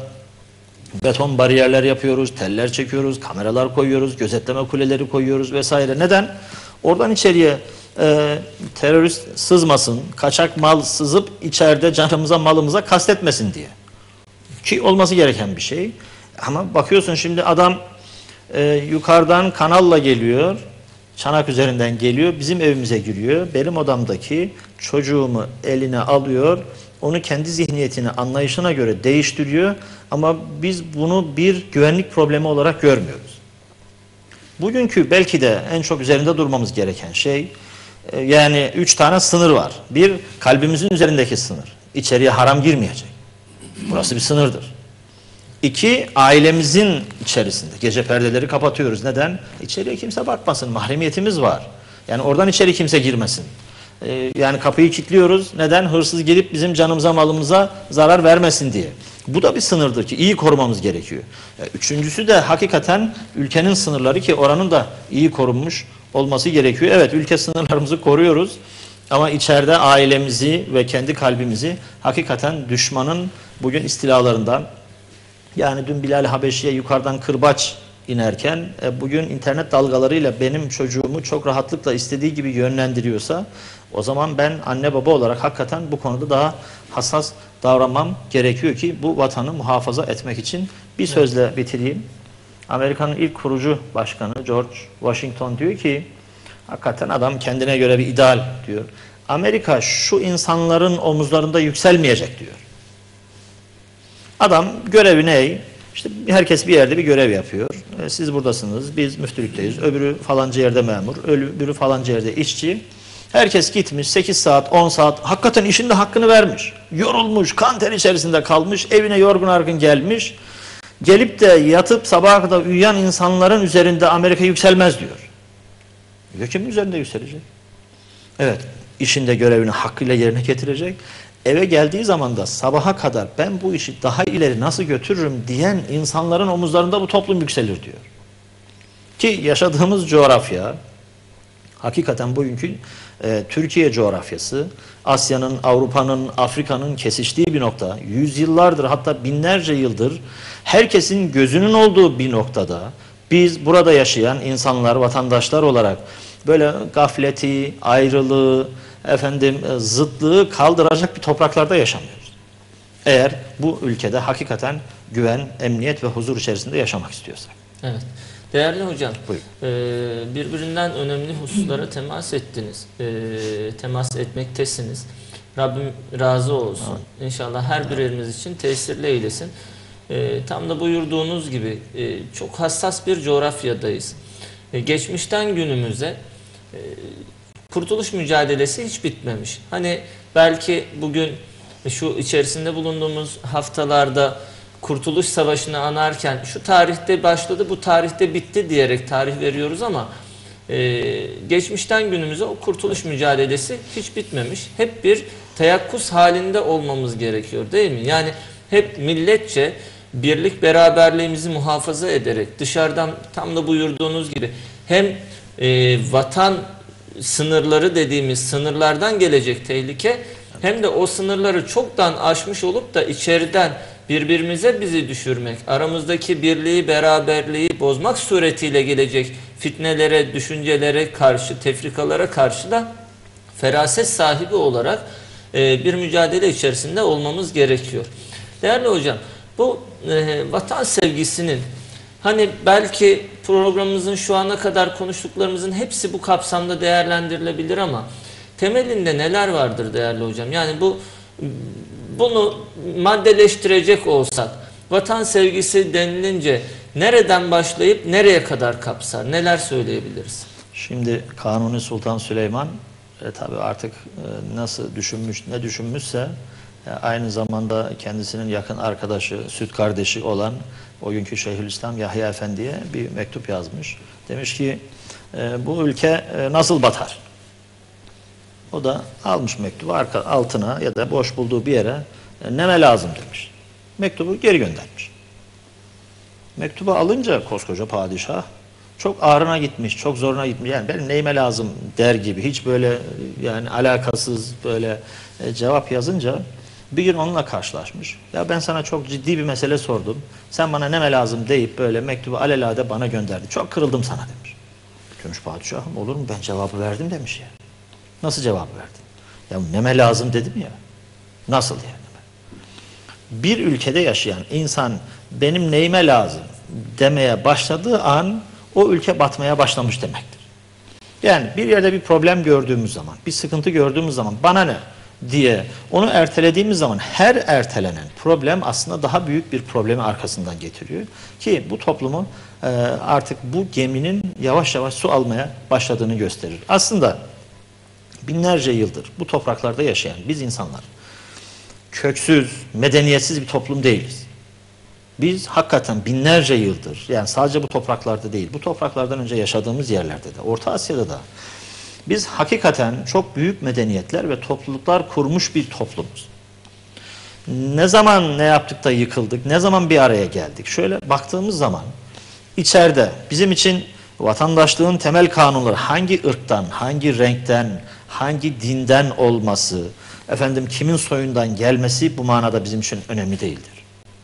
beton bariyerler yapıyoruz, teller çekiyoruz, kameralar koyuyoruz, gözetleme kuleleri koyuyoruz vesaire. Neden? Oradan içeriye terörist sızmasın, kaçak mal sızıp içeride canımıza malımıza kastetmesin diye. Ki olması gereken bir şey. Ama bakıyorsun şimdi adam yukarıdan kanalla geliyor, çanak üzerinden geliyor, bizim evimize giriyor. Benim odamdaki çocuğumu eline alıyor, onu kendi zihniyetine, anlayışına göre değiştiriyor. Ama biz bunu bir güvenlik problemi olarak görmüyoruz. Bugünkü belki de en çok üzerinde durmamız gereken şey, yani 3 tane sınır var. Bir, kalbimizin üzerindeki sınır. İçeriye haram girmeyecek. Burası bir sınırdır. 2, ailemizin içerisinde. Gece perdeleri kapatıyoruz. Neden? İçeriye kimse bakmasın. Mahremiyetimiz var. Yani oradan içeri kimse girmesin. Yani kapıyı kilitliyoruz. Neden? Hırsız gelip bizim canımıza, malımıza zarar vermesin diye. Bu da bir sınırdır ki iyi korumamız gerekiyor. Üçüncüsü de hakikaten ülkenin sınırları ki oranın da iyi korunmuş olması gerekiyor. Evet, ülke sınırlarımızı koruyoruz. Ama içeride ailemizi ve kendi kalbimizi hakikaten düşmanın bugün istilalarından, yani dün Bilal Habeşi'ye yukarıdan kırbaç inerken bugün internet dalgalarıyla benim çocuğumu çok rahatlıkla istediği gibi yönlendiriyorsa o zaman ben anne baba olarak hakikaten bu konuda daha hassas davranmam gerekiyor ki bu vatanı muhafaza etmek için. Bir sözle bitireyim. Amerika'nın ilk kurucu başkanı George Washington diyor ki hakikaten adam kendine göre bir ideal diyor. Amerika şu insanların omuzlarında yükselmeyecek diyor. Adam görevi ne? İşte herkes bir yerde bir görev yapıyor. Siz buradasınız, biz müftülükteyiz, öbürü falanca yerde memur, öbürü falanca yerde işçi. Herkes gitmiş 8 saat, 10 saat, hakikaten işin de hakkını vermiş. Yorulmuş, kan ter içerisinde kalmış, evine yorgun argın gelmiş. Gelip de yatıp sabaha kadar uyuyan insanların üzerinde Amerika yükselmez diyor. Kimin üzerinde yükselecek? Evet, işinde görevini hakkıyla yerine getirecek. Eve geldiği zaman da sabaha kadar ben bu işi daha ileri nasıl götürürüm diyen insanların omuzlarında bu toplum yükselir diyor. Ki yaşadığımız coğrafya hakikaten bugünkü Türkiye coğrafyası Asya'nın, Avrupa'nın, Afrika'nın kesiştiği bir nokta. Yüzyıllardır hatta binlerce yıldır herkesin gözünün olduğu bir noktada biz burada yaşayan insanlar, vatandaşlar olarak böyle gafleti, ayrılığı, zıtlığı kaldıracak bir topraklarda yaşamıyoruz. Eğer bu ülkede hakikaten güven, emniyet ve huzur içerisinde yaşamak istiyorsak. Evet. Değerli hocam, Buyurun. birbirinden önemli hususlara temas ettiniz. Temas etmektesiniz. Rabbim razı olsun. Evet. İnşallah her birimiz için tesirli eylesin. Tam da buyurduğunuz gibi çok hassas bir coğrafyadayız. Geçmişten günümüze kurtuluş mücadelesi hiç bitmemiş. Hani belki bugün şu içerisinde bulunduğumuz haftalarda Kurtuluş Savaşı'nı anarken şu tarihte başladı, bu tarihte bitti diyerek tarih veriyoruz ama geçmişten günümüze o kurtuluş mücadelesi hiç bitmemiş. Hep bir teyakkuz halinde olmamız gerekiyor değil mi? Yani hep milletçe birlik beraberliğimizi muhafaza ederek dışarıdan tam da buyurduğunuz gibi hem vatan sınırları dediğimiz sınırlardan gelecek tehlike hem de o sınırları çoktan aşmış olup da içeriden birbirimize bizi düşürmek, aramızdaki birliği, beraberliği bozmak suretiyle gelecek fitnelere, düşüncelere karşı, tefrikalara karşı da feraset sahibi olarak bir mücadele içerisinde olmamız gerekiyor. Değerli hocam, bu vatan sevgisinin hani belki programımızın şu ana kadar konuştuklarımızın hepsi bu kapsamda değerlendirilebilir ama temelinde neler vardır değerli hocam? Yani bunu maddeleştirecek olsak vatan sevgisi denilince nereden başlayıp nereye kadar kapsar? Neler söyleyebiliriz? Şimdi Kanuni Sultan Süleyman tabii artık nasıl düşünmüş, ne düşünmüşse Aynı zamanda kendisinin yakın arkadaşı, süt kardeşi olan o günkü Şeyhülislam Yahya Efendi'ye bir mektup yazmış. Demiş ki bu ülke nasıl batar? O da almış mektubu altına ya da boş bulduğu bir yere neme lazım demiş. Mektubu geri göndermiş. Mektubu alınca koskoca padişah çok ağrına gitmiş, çok zoruna gitmiş. Yani benim neyime lazım der gibi hiç böyle yani alakasız böyle cevap yazınca bir gün onunla karşılaşmış. Ya ben sana çok ciddi bir mesele sordum. Sen bana neme lazım deyip böyle mektubu alelade bana gönderdi. Çok kırıldım sana demiş. Demiş padişahım olur mu ben cevabı verdim demiş ya. Nasıl cevabı verdin? Ya neme lazım dedim ya. Nasıl yani? Bir ülkede yaşayan insan benim neyime lazım demeye başladığı an o ülke batmaya başlamış demektir. Yani bir yerde bir problem gördüğümüz zaman, bir sıkıntı gördüğümüz zaman bana ne diye onu ertelediğimiz zaman her ertelenen problem aslında daha büyük bir problemi arkasından getiriyor. Ki bu toplumu artık bu geminin yavaş yavaş su almaya başladığını gösterir. Aslında binlerce yıldır bu topraklarda yaşayan biz insanlar köksüz, medeniyetsiz bir toplum değiliz. Biz hakikaten binlerce yıldır, yani sadece bu topraklarda değil, bu topraklardan önce yaşadığımız yerlerde de, Orta Asya'da da biz hakikaten çok büyük medeniyetler ve topluluklar kurmuş bir toplumuz. Ne zaman ne yaptık da yıkıldık, ne zaman bir araya geldik? Şöyle baktığımız zaman içeride bizim için vatandaşlığın temel kanunları hangi ırktan, hangi renkten, hangi dinden olması, efendim kimin soyundan gelmesi bu manada bizim için önemli değildir.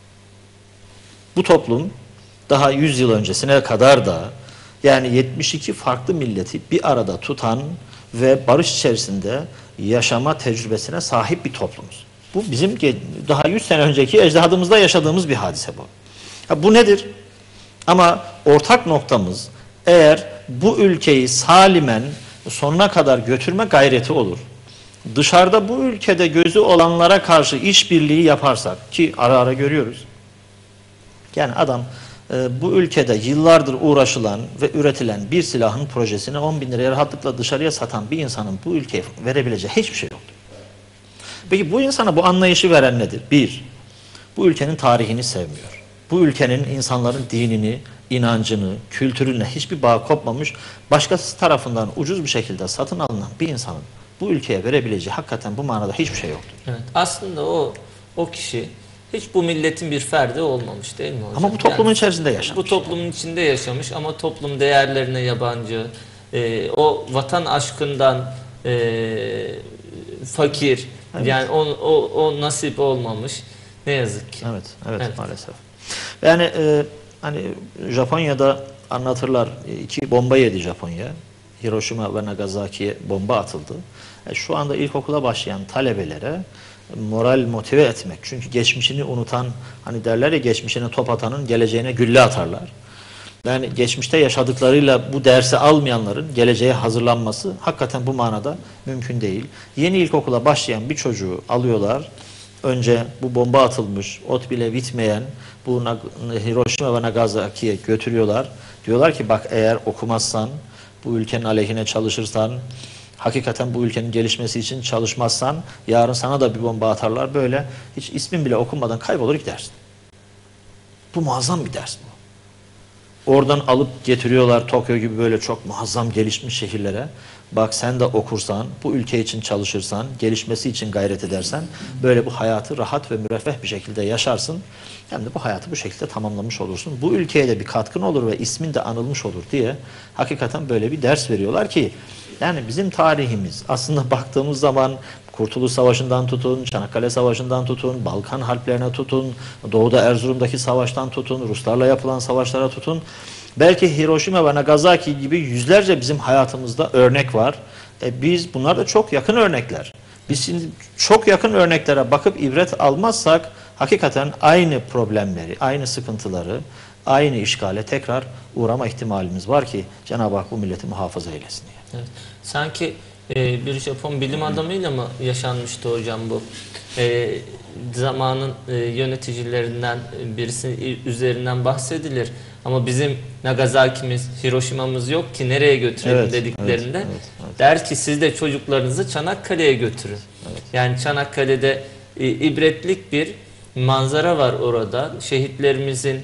Bu toplum daha 100 yıl öncesine kadar da yani 72 farklı milleti bir arada tutan ve barış içerisinde yaşama tecrübesine sahip bir toplumuz. Bu bizim daha 100 sene önceki ecdadımızda yaşadığımız bir hadise bu. Bu nedir? Ama ortak noktamız eğer bu ülkeyi salimen sonuna kadar götürme gayreti olur. Dışarıda bu ülkede gözü olanlara karşı işbirliği yaparsak ki ara ara görüyoruz. Yani adam bu ülkede yıllardır uğraşılan ve üretilen bir silahın projesini 10 bin liraya rahatlıkla dışarıya satan bir insanın bu ülkeye verebileceği hiçbir şey yoktur. Peki bu insana bu anlayışı veren nedir? Bir, bu ülkenin tarihini sevmiyor. Bu ülkenin insanların dinini, inancını, kültürüne hiçbir bağ kopmamış, başkası tarafından ucuz bir şekilde satın alınan bir insanın bu ülkeye verebileceği hakikaten bu manada hiçbir şey yoktur. Evet, aslında o kişi hiç bu milletin bir ferdi olmamış değil mi hocam? Ama bu toplumun içerisinde yaşamış. Bu toplumun içinde yaşamış ama toplum değerlerine yabancı, o vatan aşkından fakir, evet. Yani o nasip olmamış. Ne yazık ki. Evet. Maalesef. Yani hani Japonya'da anlatırlar, 2 bomba yedi Japonya. Hiroşima ve Nagasaki'ye bomba atıldı. Şu anda ilkokula başlayan talebelere moral motive etmek. Çünkü geçmişini unutan, hani derler ya geçmişine top atanın geleceğine gülle atarlar. Yani geçmişte yaşadıklarıyla bu dersi almayanların geleceğe hazırlanması hakikaten bu manada mümkün değil. Yeni ilkokula başlayan bir çocuğu alıyorlar. Önce bu bomba atılmış, ot bile bitmeyen bu Hiroşima ve Nagasaki'ye götürüyorlar. Diyorlar ki bak eğer okumazsan, bu ülkenin aleyhine çalışırsan, hakikaten bu ülkenin gelişmesi için çalışmazsan yarın sana da bir bomba atarlar. Böyle hiç ismin bile okunmadan kaybolur gidersin. Bu muazzam bir ders bu. Oradan alıp getiriyorlar Tokyo gibi böyle çok muazzam gelişmiş şehirlere. Bak sen de okursan, bu ülke için çalışırsan, gelişmesi için gayret edersen böyle bu hayatı rahat ve müreffeh bir şekilde yaşarsın. Hem de bu hayatı bu şekilde tamamlamış olursun. Bu ülkeye de bir katkın olur ve ismin de anılmış olur diye hakikaten böyle bir ders veriyorlar ki yani bizim tarihimiz aslında baktığımız zaman Kurtuluş Savaşı'ndan tutun, Çanakkale Savaşı'ndan tutun, Balkan harplerine tutun, Doğu'da Erzurum'daki savaştan tutun, Ruslarla yapılan savaşlara tutun. Belki Hiroşima ve Nagasaki gibi yüzlerce bizim hayatımızda örnek var. Biz bunlar da çok yakın örnekler. Biz şimdi çok yakın örneklere bakıp ibret almazsak hakikaten aynı problemleri, aynı sıkıntıları, aynı işgale tekrar uğrama ihtimalimiz var ki Cenab-ı Hak bu milleti muhafaza eylesin diye. Evet. Sanki bir Japon bilim adamıyla mı yaşanmıştı hocam bu? Zamanın yöneticilerinden birisi üzerinden bahsedilir. Ama bizim Nagasaki'miz, Hiroşima'mız yok ki nereye götürelim dediklerinde evet. der ki siz de çocuklarınızı Çanakkale'ye götürün. Evet. Yani Çanakkale'de ibretlik bir manzara var orada. Şehitlerimizin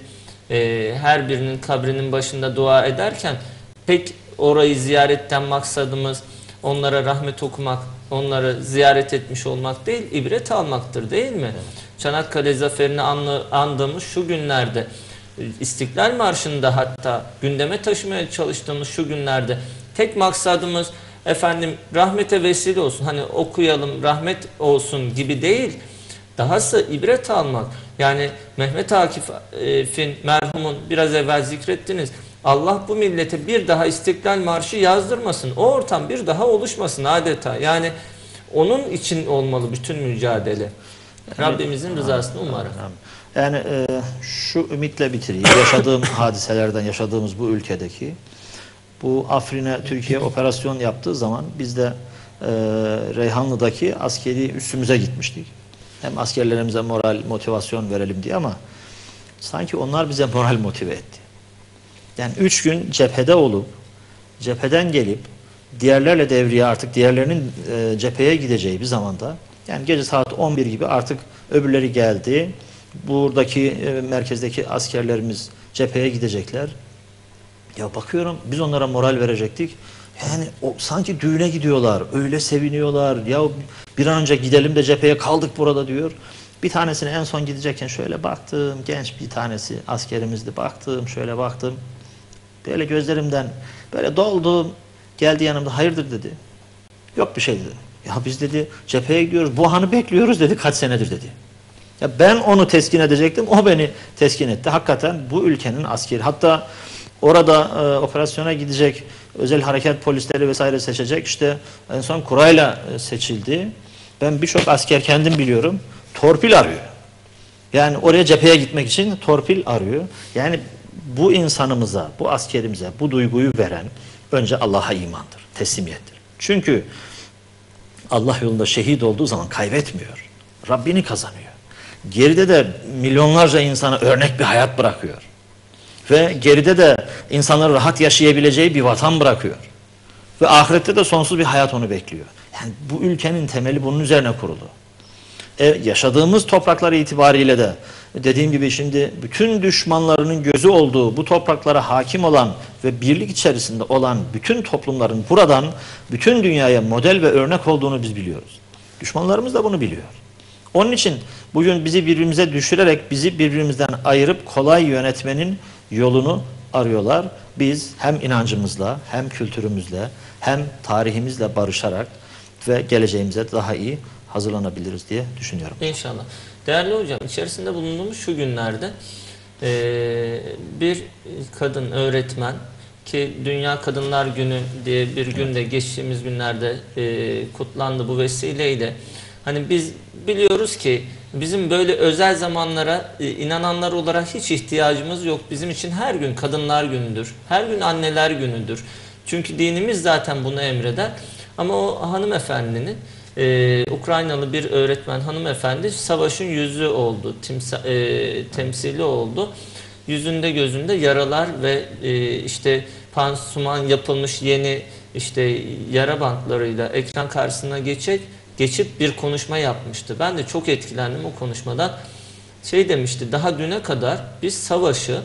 her birinin kabrinin başında dua ederken pek orayı ziyaretten maksadımız onlara rahmet okumak, onları ziyaret etmiş olmak değil, ibret almaktır değil mi? Çanakkale zaferini andığımız şu günlerde, İstiklal Marşı'nda hatta gündeme taşımaya çalıştığımız şu günlerde tek maksadımız efendim rahmete vesile olsun, hani okuyalım rahmet olsun gibi değil, dahası ibret almak. Yani Mehmet Akif'in, merhumun biraz evvel zikrettiniz, Allah bu millete bir daha İstiklal Marşı yazdırmasın, o ortam bir daha oluşmasın adeta. Yani onun için olmalı bütün mücadele. Rabbimizin rızasını umarım. Yani şu ümitle bitireyim. Yaşadığım hadiselerden, yaşadığımız bu ülkedeki, bu Afrin'e Türkiye operasyon yaptığı zaman biz de Reyhanlı'daki askeri üssümüze gitmiştik. Hem askerlerimize moral, motivasyon verelim diye, ama sanki onlar bize moral motive etti. Yani 3 gün cephede olup, cepheden gelip, diğerlerle devriye, artık diğerlerinin cepheye gideceği bir zamanda, yani gece saat 11 gibi artık öbürleri geldi. Buradaki merkezdeki askerlerimiz cepheye gidecekler. Ya bakıyorum biz onlara moral verecektik. Yani sanki düğüne gidiyorlar. Öyle seviniyorlar. Ya bir an önce gidelim de cepheye, kaldık burada diyor. Bir tanesine en son gidecekken şöyle baktım. Genç bir tanesi askerimizdi. Baktım, şöyle baktım. Böyle gözlerimden böyle doldum. Geldi yanımda, hayırdır dedi. Yok bir şey dedi. Ya biz dedi cepheye gidiyoruz. Bu anı bekliyoruz dedi. Kaç senedir dedi. Ya ben onu teskin edecektim. O beni teskin etti. Hakikaten bu ülkenin askeri. Hatta orada operasyona gidecek özel harekat polisleri vesaire seçecek. İşte en son kurayla seçildi. Ben birçok asker kendim biliyorum. Torpil arıyor. Yani oraya cepheye gitmek için torpil arıyor. Yani bu insanımıza, bu askerimize bu duyguyu veren önce Allah'a imandır, teslimiyettir. Çünkü Allah yolunda şehit olduğu zaman kaybetmiyor. Rabbini kazanıyor. Geride de milyonlarca insana örnek bir hayat bırakıyor. Ve geride de insanların rahat yaşayabileceği bir vatan bırakıyor. Ve ahirette de sonsuz bir hayat onu bekliyor. Yani bu ülkenin temeli bunun üzerine kurulu. Yaşadığımız topraklar itibariyle de dediğim gibi şimdi bütün düşmanlarının gözü olduğu bu topraklara hakim olan ve birlik içerisinde olan bütün toplumların buradan bütün dünyaya model ve örnek olduğunu biz biliyoruz. Düşmanlarımız da bunu biliyor. Onun için bugün bizi birbirimize düşürerek bizi birbirimizden ayırıp kolay yönetmenin yolunu arıyorlar. Biz hem inancımızla hem kültürümüzle hem tarihimizle barışarak ve geleceğimize daha iyi hazırlanabiliriz diye düşünüyorum. İnşallah. Değerli hocam, içerisinde bulunduğumuz şu günlerde bir kadın öğretmen, ki Dünya Kadınlar Günü diye bir günde geçtiğimiz günlerde kutlandı bu vesileyle. Hani biz biliyoruz ki bizim böyle özel zamanlara inananlar olarak hiç ihtiyacımız yok. Bizim için her gün Kadınlar Günü'dür. Her gün Anneler Günü'dür. Çünkü dinimiz zaten bunu emreder. Ama o hanımefendinin, Ukraynalı bir öğretmen hanımefendi savaşın yüzü oldu, temsili oldu. Yüzünde gözünde yaralar ve işte pansuman yapılmış yeni işte yara bantlarıyla ekran karşısına geçip bir konuşma yapmıştı. Ben de çok etkilendim o konuşmadan. Şey demişti, daha düne kadar biz savaşı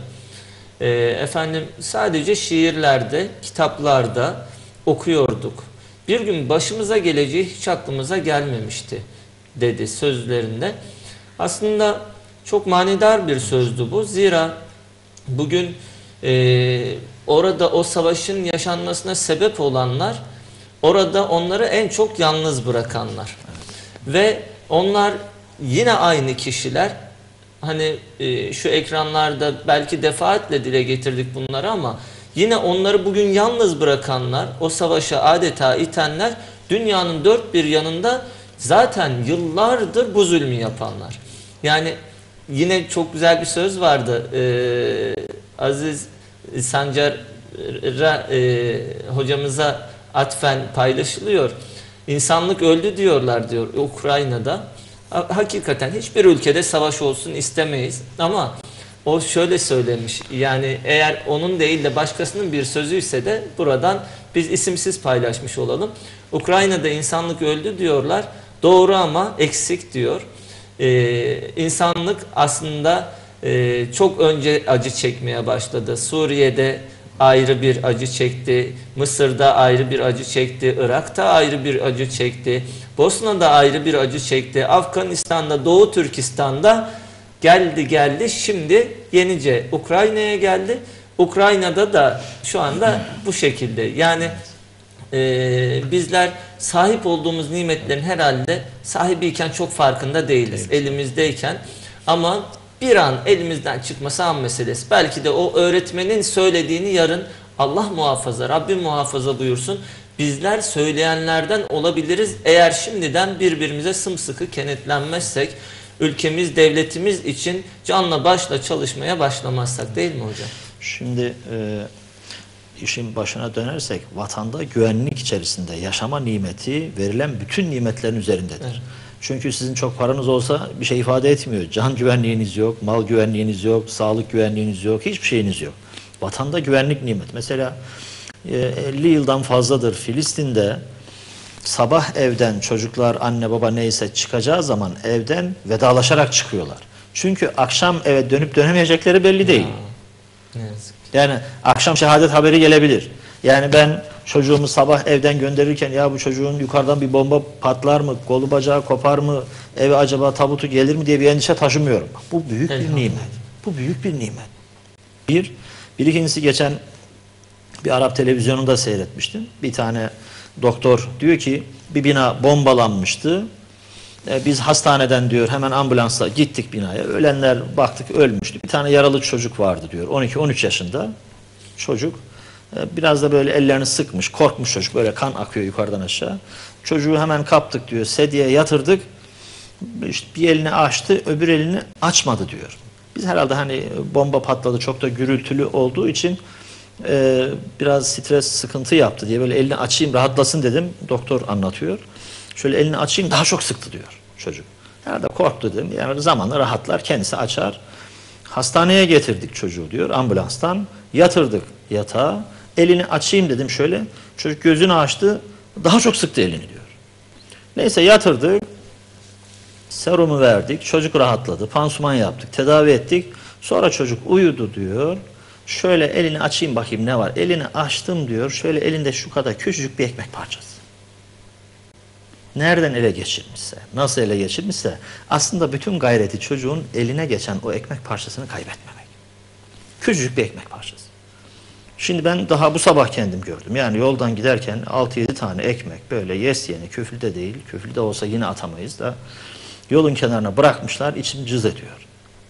sadece şiirlerde, kitaplarda okuyorduk. Bir gün başımıza geleceği hiç aklımıza gelmemişti dedi sözlerinde. Aslında çok manidar bir sözdü bu. Zira bugün orada o savaşın yaşanmasına sebep olanlar, orada onları en çok yalnız bırakanlar. Ve onlar yine aynı kişiler. Hani şu ekranlarda belki defaatle dile getirdik bunları, ama yine onları bugün yalnız bırakanlar, o savaşa adeta itenler, dünyanın dört bir yanında zaten yıllardır bu zulmü yapanlar. Yani yine çok güzel bir söz vardı. Aziz Sancar'a hocamıza atfen paylaşılıyor. İnsanlık öldü diyorlar diyor Ukrayna'da. Hakikaten hiçbir ülkede savaş olsun istemeyiz, ama o şöyle söylemiş, yani eğer onun değil de başkasının bir sözüyse de buradan biz isimsiz paylaşmış olalım. Ukrayna'da insanlık öldü diyorlar, doğru ama eksik diyor. insanlık aslında çok önce acı çekmeye başladı. Suriye'de ayrı bir acı çekti, Mısır'da ayrı bir acı çekti, Irak'ta ayrı bir acı çekti, Bosna'da ayrı bir acı çekti, Afganistan'da, Doğu Türkistan'da geldi, şimdi yenice Ukrayna'ya geldi. Ukrayna'da da şu anda bu şekilde. Yani bizler sahip olduğumuz nimetlerin herhalde sahibiyken çok farkında değiliz. Evet. Elimizdeyken, ama bir an elimizden çıkması an meselesi. Belki de o öğretmenin söylediğini yarın Allah muhafaza, Rabbim muhafaza buyursun, bizler söyleyenlerden olabiliriz eğer şimdiden birbirimize sımsıkı kenetlenmezsek, ülkemiz, devletimiz için canla başla çalışmaya başlamazsak, değil mi hocam? Şimdi işin başına dönersek, vatanda güvenlik içerisinde yaşama nimeti verilen bütün nimetlerin üzerindedir. Evet. Çünkü sizin çok paranız olsa bir şey ifade etmiyor. Can güvenliğiniz yok, mal güvenliğiniz yok, sağlık güvenliğiniz yok, hiçbir şeyiniz yok. Vatanda güvenlik nimet. Mesela 50 yıldan fazladır Filistin'de sabah evden çocuklar, anne baba neyse çıkacağı zaman evden vedalaşarak çıkıyorlar. Çünkü akşam eve dönüp dönemeyecekleri belli değil. Ne yazık. Yani akşam şehadet haberi gelebilir. Yani ben çocuğumu sabah evden gönderirken ya bu çocuğun yukarıdan bir bomba patlar mı, kolu bacağı kopar mı, eve acaba tabutu gelir mi diye bir endişe taşımıyorum. Bu büyük bir nimet. Bu büyük bir nimet. Bir ikincisi, geçen bir Arap televizyonunda seyretmiştim. Bir tane doktor diyor ki bir bina bombalanmıştı. Biz hastaneden diyor hemen ambulansla gittik binaya. Ölenler baktık ölmüştü. Bir tane yaralı çocuk vardı diyor. 12-13 yaşında çocuk. Biraz da böyle ellerini sıkmış, korkmuş çocuk. Böyle kan akıyor yukarıdan aşağı. Çocuğu hemen kaptık diyor. Sedyeye yatırdık. İşte bir elini açtı, öbür elini açmadı diyor. Biz herhalde hani bomba patladı, çok da gürültülü olduğu için biraz stres, sıkıntı yaptı diye böyle elini açayım rahatlasın dedim. Doktor anlatıyor. Şöyle elini açayım, daha çok sıktı diyor çocuk. Herhalde korktu dedim. Yani zamanla rahatlar, kendisi açar. Hastaneye getirdik çocuğu diyor ambulanstan. Yatırdık yatağa. Elini açayım dedim şöyle. Çocuk gözünü açtı. Daha çok sıktı elini diyor. Neyse yatırdık. Serumu verdik. Çocuk rahatladı. Pansuman yaptık. Tedavi ettik. Sonra çocuk uyudu diyor. Şöyle elini açayım bakayım ne var. Elini açtım diyor. Şöyle elinde şu kadar küçücük bir ekmek parçası. Nereden ele geçirmişse, nasıl ele geçirmişse aslında bütün gayreti çocuğun eline geçen o ekmek parçasını kaybetmemek. Küçücük bir ekmek parçası. Şimdi ben daha bu sabah kendim gördüm. Yani yoldan giderken 6-7 tane ekmek böyle yes yeni, küflüde değil, küflüde olsa yine atamayız da yolun kenarına bırakmışlar, içim cız ediyor.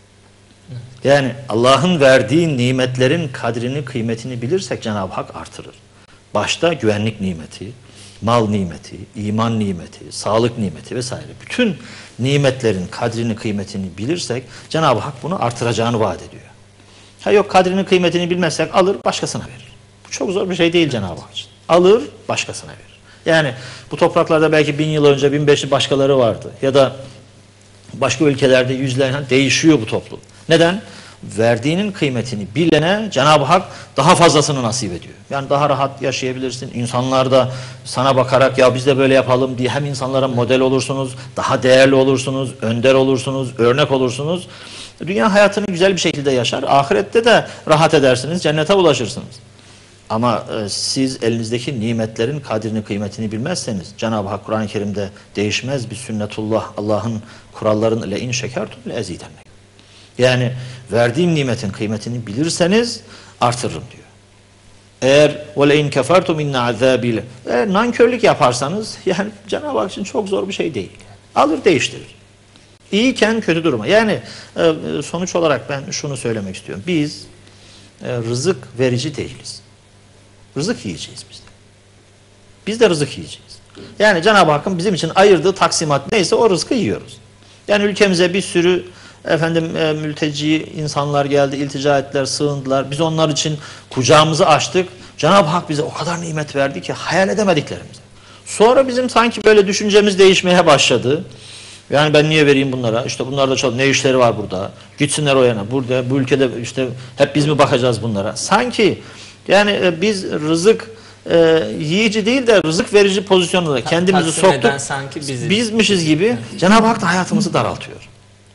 Yani Allah'ın verdiği nimetlerin kadrini, kıymetini bilirsek Cenab-ı Hak artırır. Başta güvenlik nimeti, mal nimeti, iman nimeti, sağlık nimeti vesaire. Bütün nimetlerin kadrini, kıymetini bilirsek Cenab-ı Hak bunu artıracağını vaat ediyor. Ha yok, kadrini, kıymetini bilmezsek alır başkasına verir. Bu çok zor bir şey değil Cenab-ı Hak için. Alır başkasına verir. Yani bu topraklarda belki 1000 yıl önce 1500 başkaları vardı. Ya da başka ülkelerde yüzlerce değişiyor bu toplum. Neden? Verdiğinin kıymetini bilene Cenab-ı Hak daha fazlasını nasip ediyor. Yani daha rahat yaşayabilirsin. İnsanlar da sana bakarak ya biz de böyle yapalım diye hem insanlara model olursunuz, daha değerli olursunuz, önder olursunuz, örnek olursunuz. Dünya hayatını güzel bir şekilde yaşar. Ahirette de rahat edersiniz, cennete ulaşırsınız. Ama siz elinizdeki nimetlerin kadrini, kıymetini bilmezseniz Cenab-ı Hak Kur'an-ı Kerim'de değişmez bir sünnetullah, Allah'ın kurallarının le in şekertum le ezidennek. Yani verdiğim nimetin kıymetini bilirseniz artırırım diyor. Eğer وَلَاِنْ كَفَرْتُمْ اِنَّ عَذَابِيلَ eğer nankörlük yaparsanız yani Cenab-ı Hak için çok zor bir şey değil. Alır değiştirir. İyiyken kötü duruma. Yani sonuç olarak ben şunu söylemek istiyorum. Biz rızık verici değiliz. Rızık yiyeceğiz biz de. Biz de rızık yiyeceğiz. Yani Cenab-ı Hakk'ın bizim için ayırdığı taksimat neyse o rızkı yiyoruz. Yani ülkemize bir sürü mülteci insanlar geldi, iltica ettiler, sığındılar. Biz onlar için kucağımızı açtık. Cenab-ı Hak bize o kadar nimet verdi ki hayal edemediklerimizi. Sonra bizim sanki böyle düşüncemiz değişmeye başladı. Yani ben niye vereyim bunlara? İşte bunlar da ne işleri var burada? Gitsinler o yana. Burada, bu ülkede işte hep biz mi bakacağız bunlara? Sanki yani biz rızık yiyici değil de rızık verici pozisyonunda kendimizi soktuk. Sanki bizmişiz gibi Cenab-ı Hak da hayatımızı daraltıyor.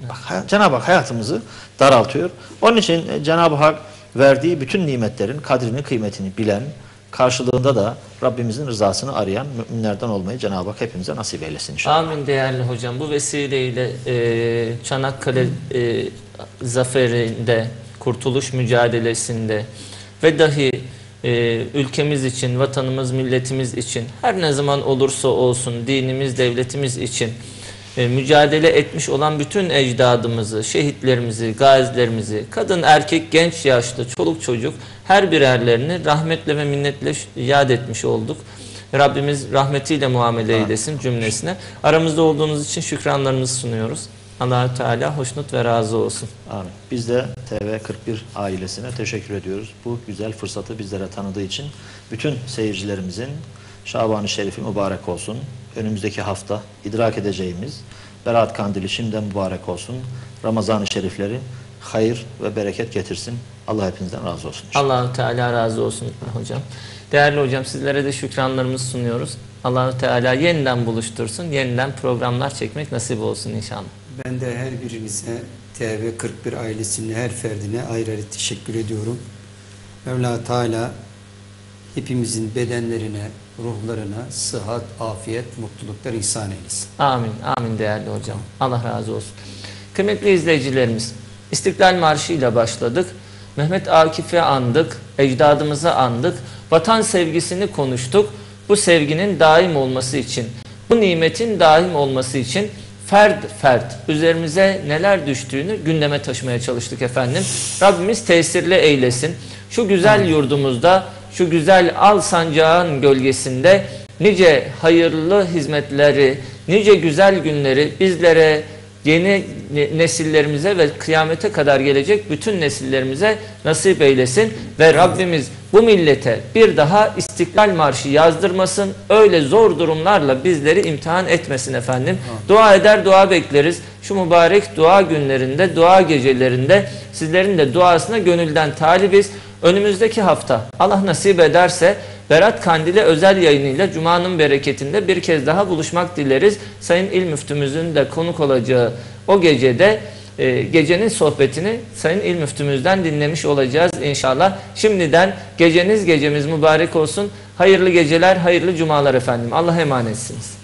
Bak, Cenab-ı Hak hayatımızı daraltıyor. Onun için Cenab-ı Hak verdiği bütün nimetlerin kadrini, kıymetini bilen, karşılığında da Rabbimizin rızasını arayan müminlerden olmayı Cenab-ı Hak hepimize nasip eylesin inşallah. Amin değerli hocam. Bu vesileyle Çanakkale zaferinde, kurtuluş mücadelesinde ve dahi ülkemiz için, vatanımız, milletimiz için her ne zaman olursa olsun dinimiz, devletimiz için mücadele etmiş olan bütün ecdadımızı, şehitlerimizi, gazilerimizi, kadın, erkek, genç, yaşlı, çoluk, çocuk her birerlerini rahmetle ve minnetle yad etmiş olduk. Rabbimiz rahmetiyle muamele eylesin cümlesine. Aramızda olduğunuz için şükranlarımızı sunuyoruz. Allah-u Teala hoşnut ve razı olsun. Amin. Biz de TV41 ailesine teşekkür ediyoruz. Bu güzel fırsatı bizlere tanıdığı için bütün seyircilerimizin Şaban-ı Şerifi mübarek olsun. Önümüzdeki hafta idrak edeceğimiz Berat Kandili şimdiden mübarek olsun. Ramazan-ı Şerifleri hayır ve bereket getirsin. Allah hepinizden razı olsun. Allah-u Teala razı olsun hocam. Değerli hocam, sizlere de şükranlarımızı sunuyoruz. Allah-u Teala yeniden buluştursun, yeniden programlar çekmek nasip olsun inşallah. Ben de her birinize TV41 ailesinin her ferdine ayrı ayrı teşekkür ediyorum. Mevla Teala hepimizin bedenlerine, ruhlarına sıhhat, afiyet, mutluluklar ihsan eylesin. Amin, amin değerli hocam. Allah razı olsun. Kıymetli izleyicilerimiz, İstiklal Marşı ile başladık. Mehmet Akif'i andık, ecdadımızı andık, vatan sevgisini konuştuk. Bu sevginin daim olması için, bu nimetin daim olması için fert üzerimize neler düştüğünü gündeme taşımaya çalıştık efendim. Rabbimiz tesirli eylesin. Şu güzel yurdumuzda, şu güzel al sancağın gölgesinde nice hayırlı hizmetleri, nice güzel günleri bizlere, yeni nesillerimize ve kıyamete kadar gelecek bütün nesillerimize nasip eylesin. Ve Rabbimiz bu millete bir daha İstiklal Marşı yazdırmasın. Öyle zor durumlarla bizleri imtihan etmesin efendim. Dua eder, dua bekleriz. Şu mübarek dua günlerinde, dua gecelerinde sizlerin de duasına gönülden talibiz. Önümüzdeki hafta Allah nasip ederse Berat Kandili özel yayınıyla Cuma'nın bereketinde bir kez daha buluşmak dileriz. Sayın İl Müftümüzün de konuk olacağı o gecede gecenin sohbetini Sayın İl Müftümüzden dinlemiş olacağız inşallah. Şimdiden geceniz gecemiz mübarek olsun. Hayırlı geceler, hayırlı cumalar efendim. Allah'a emanetsiniz.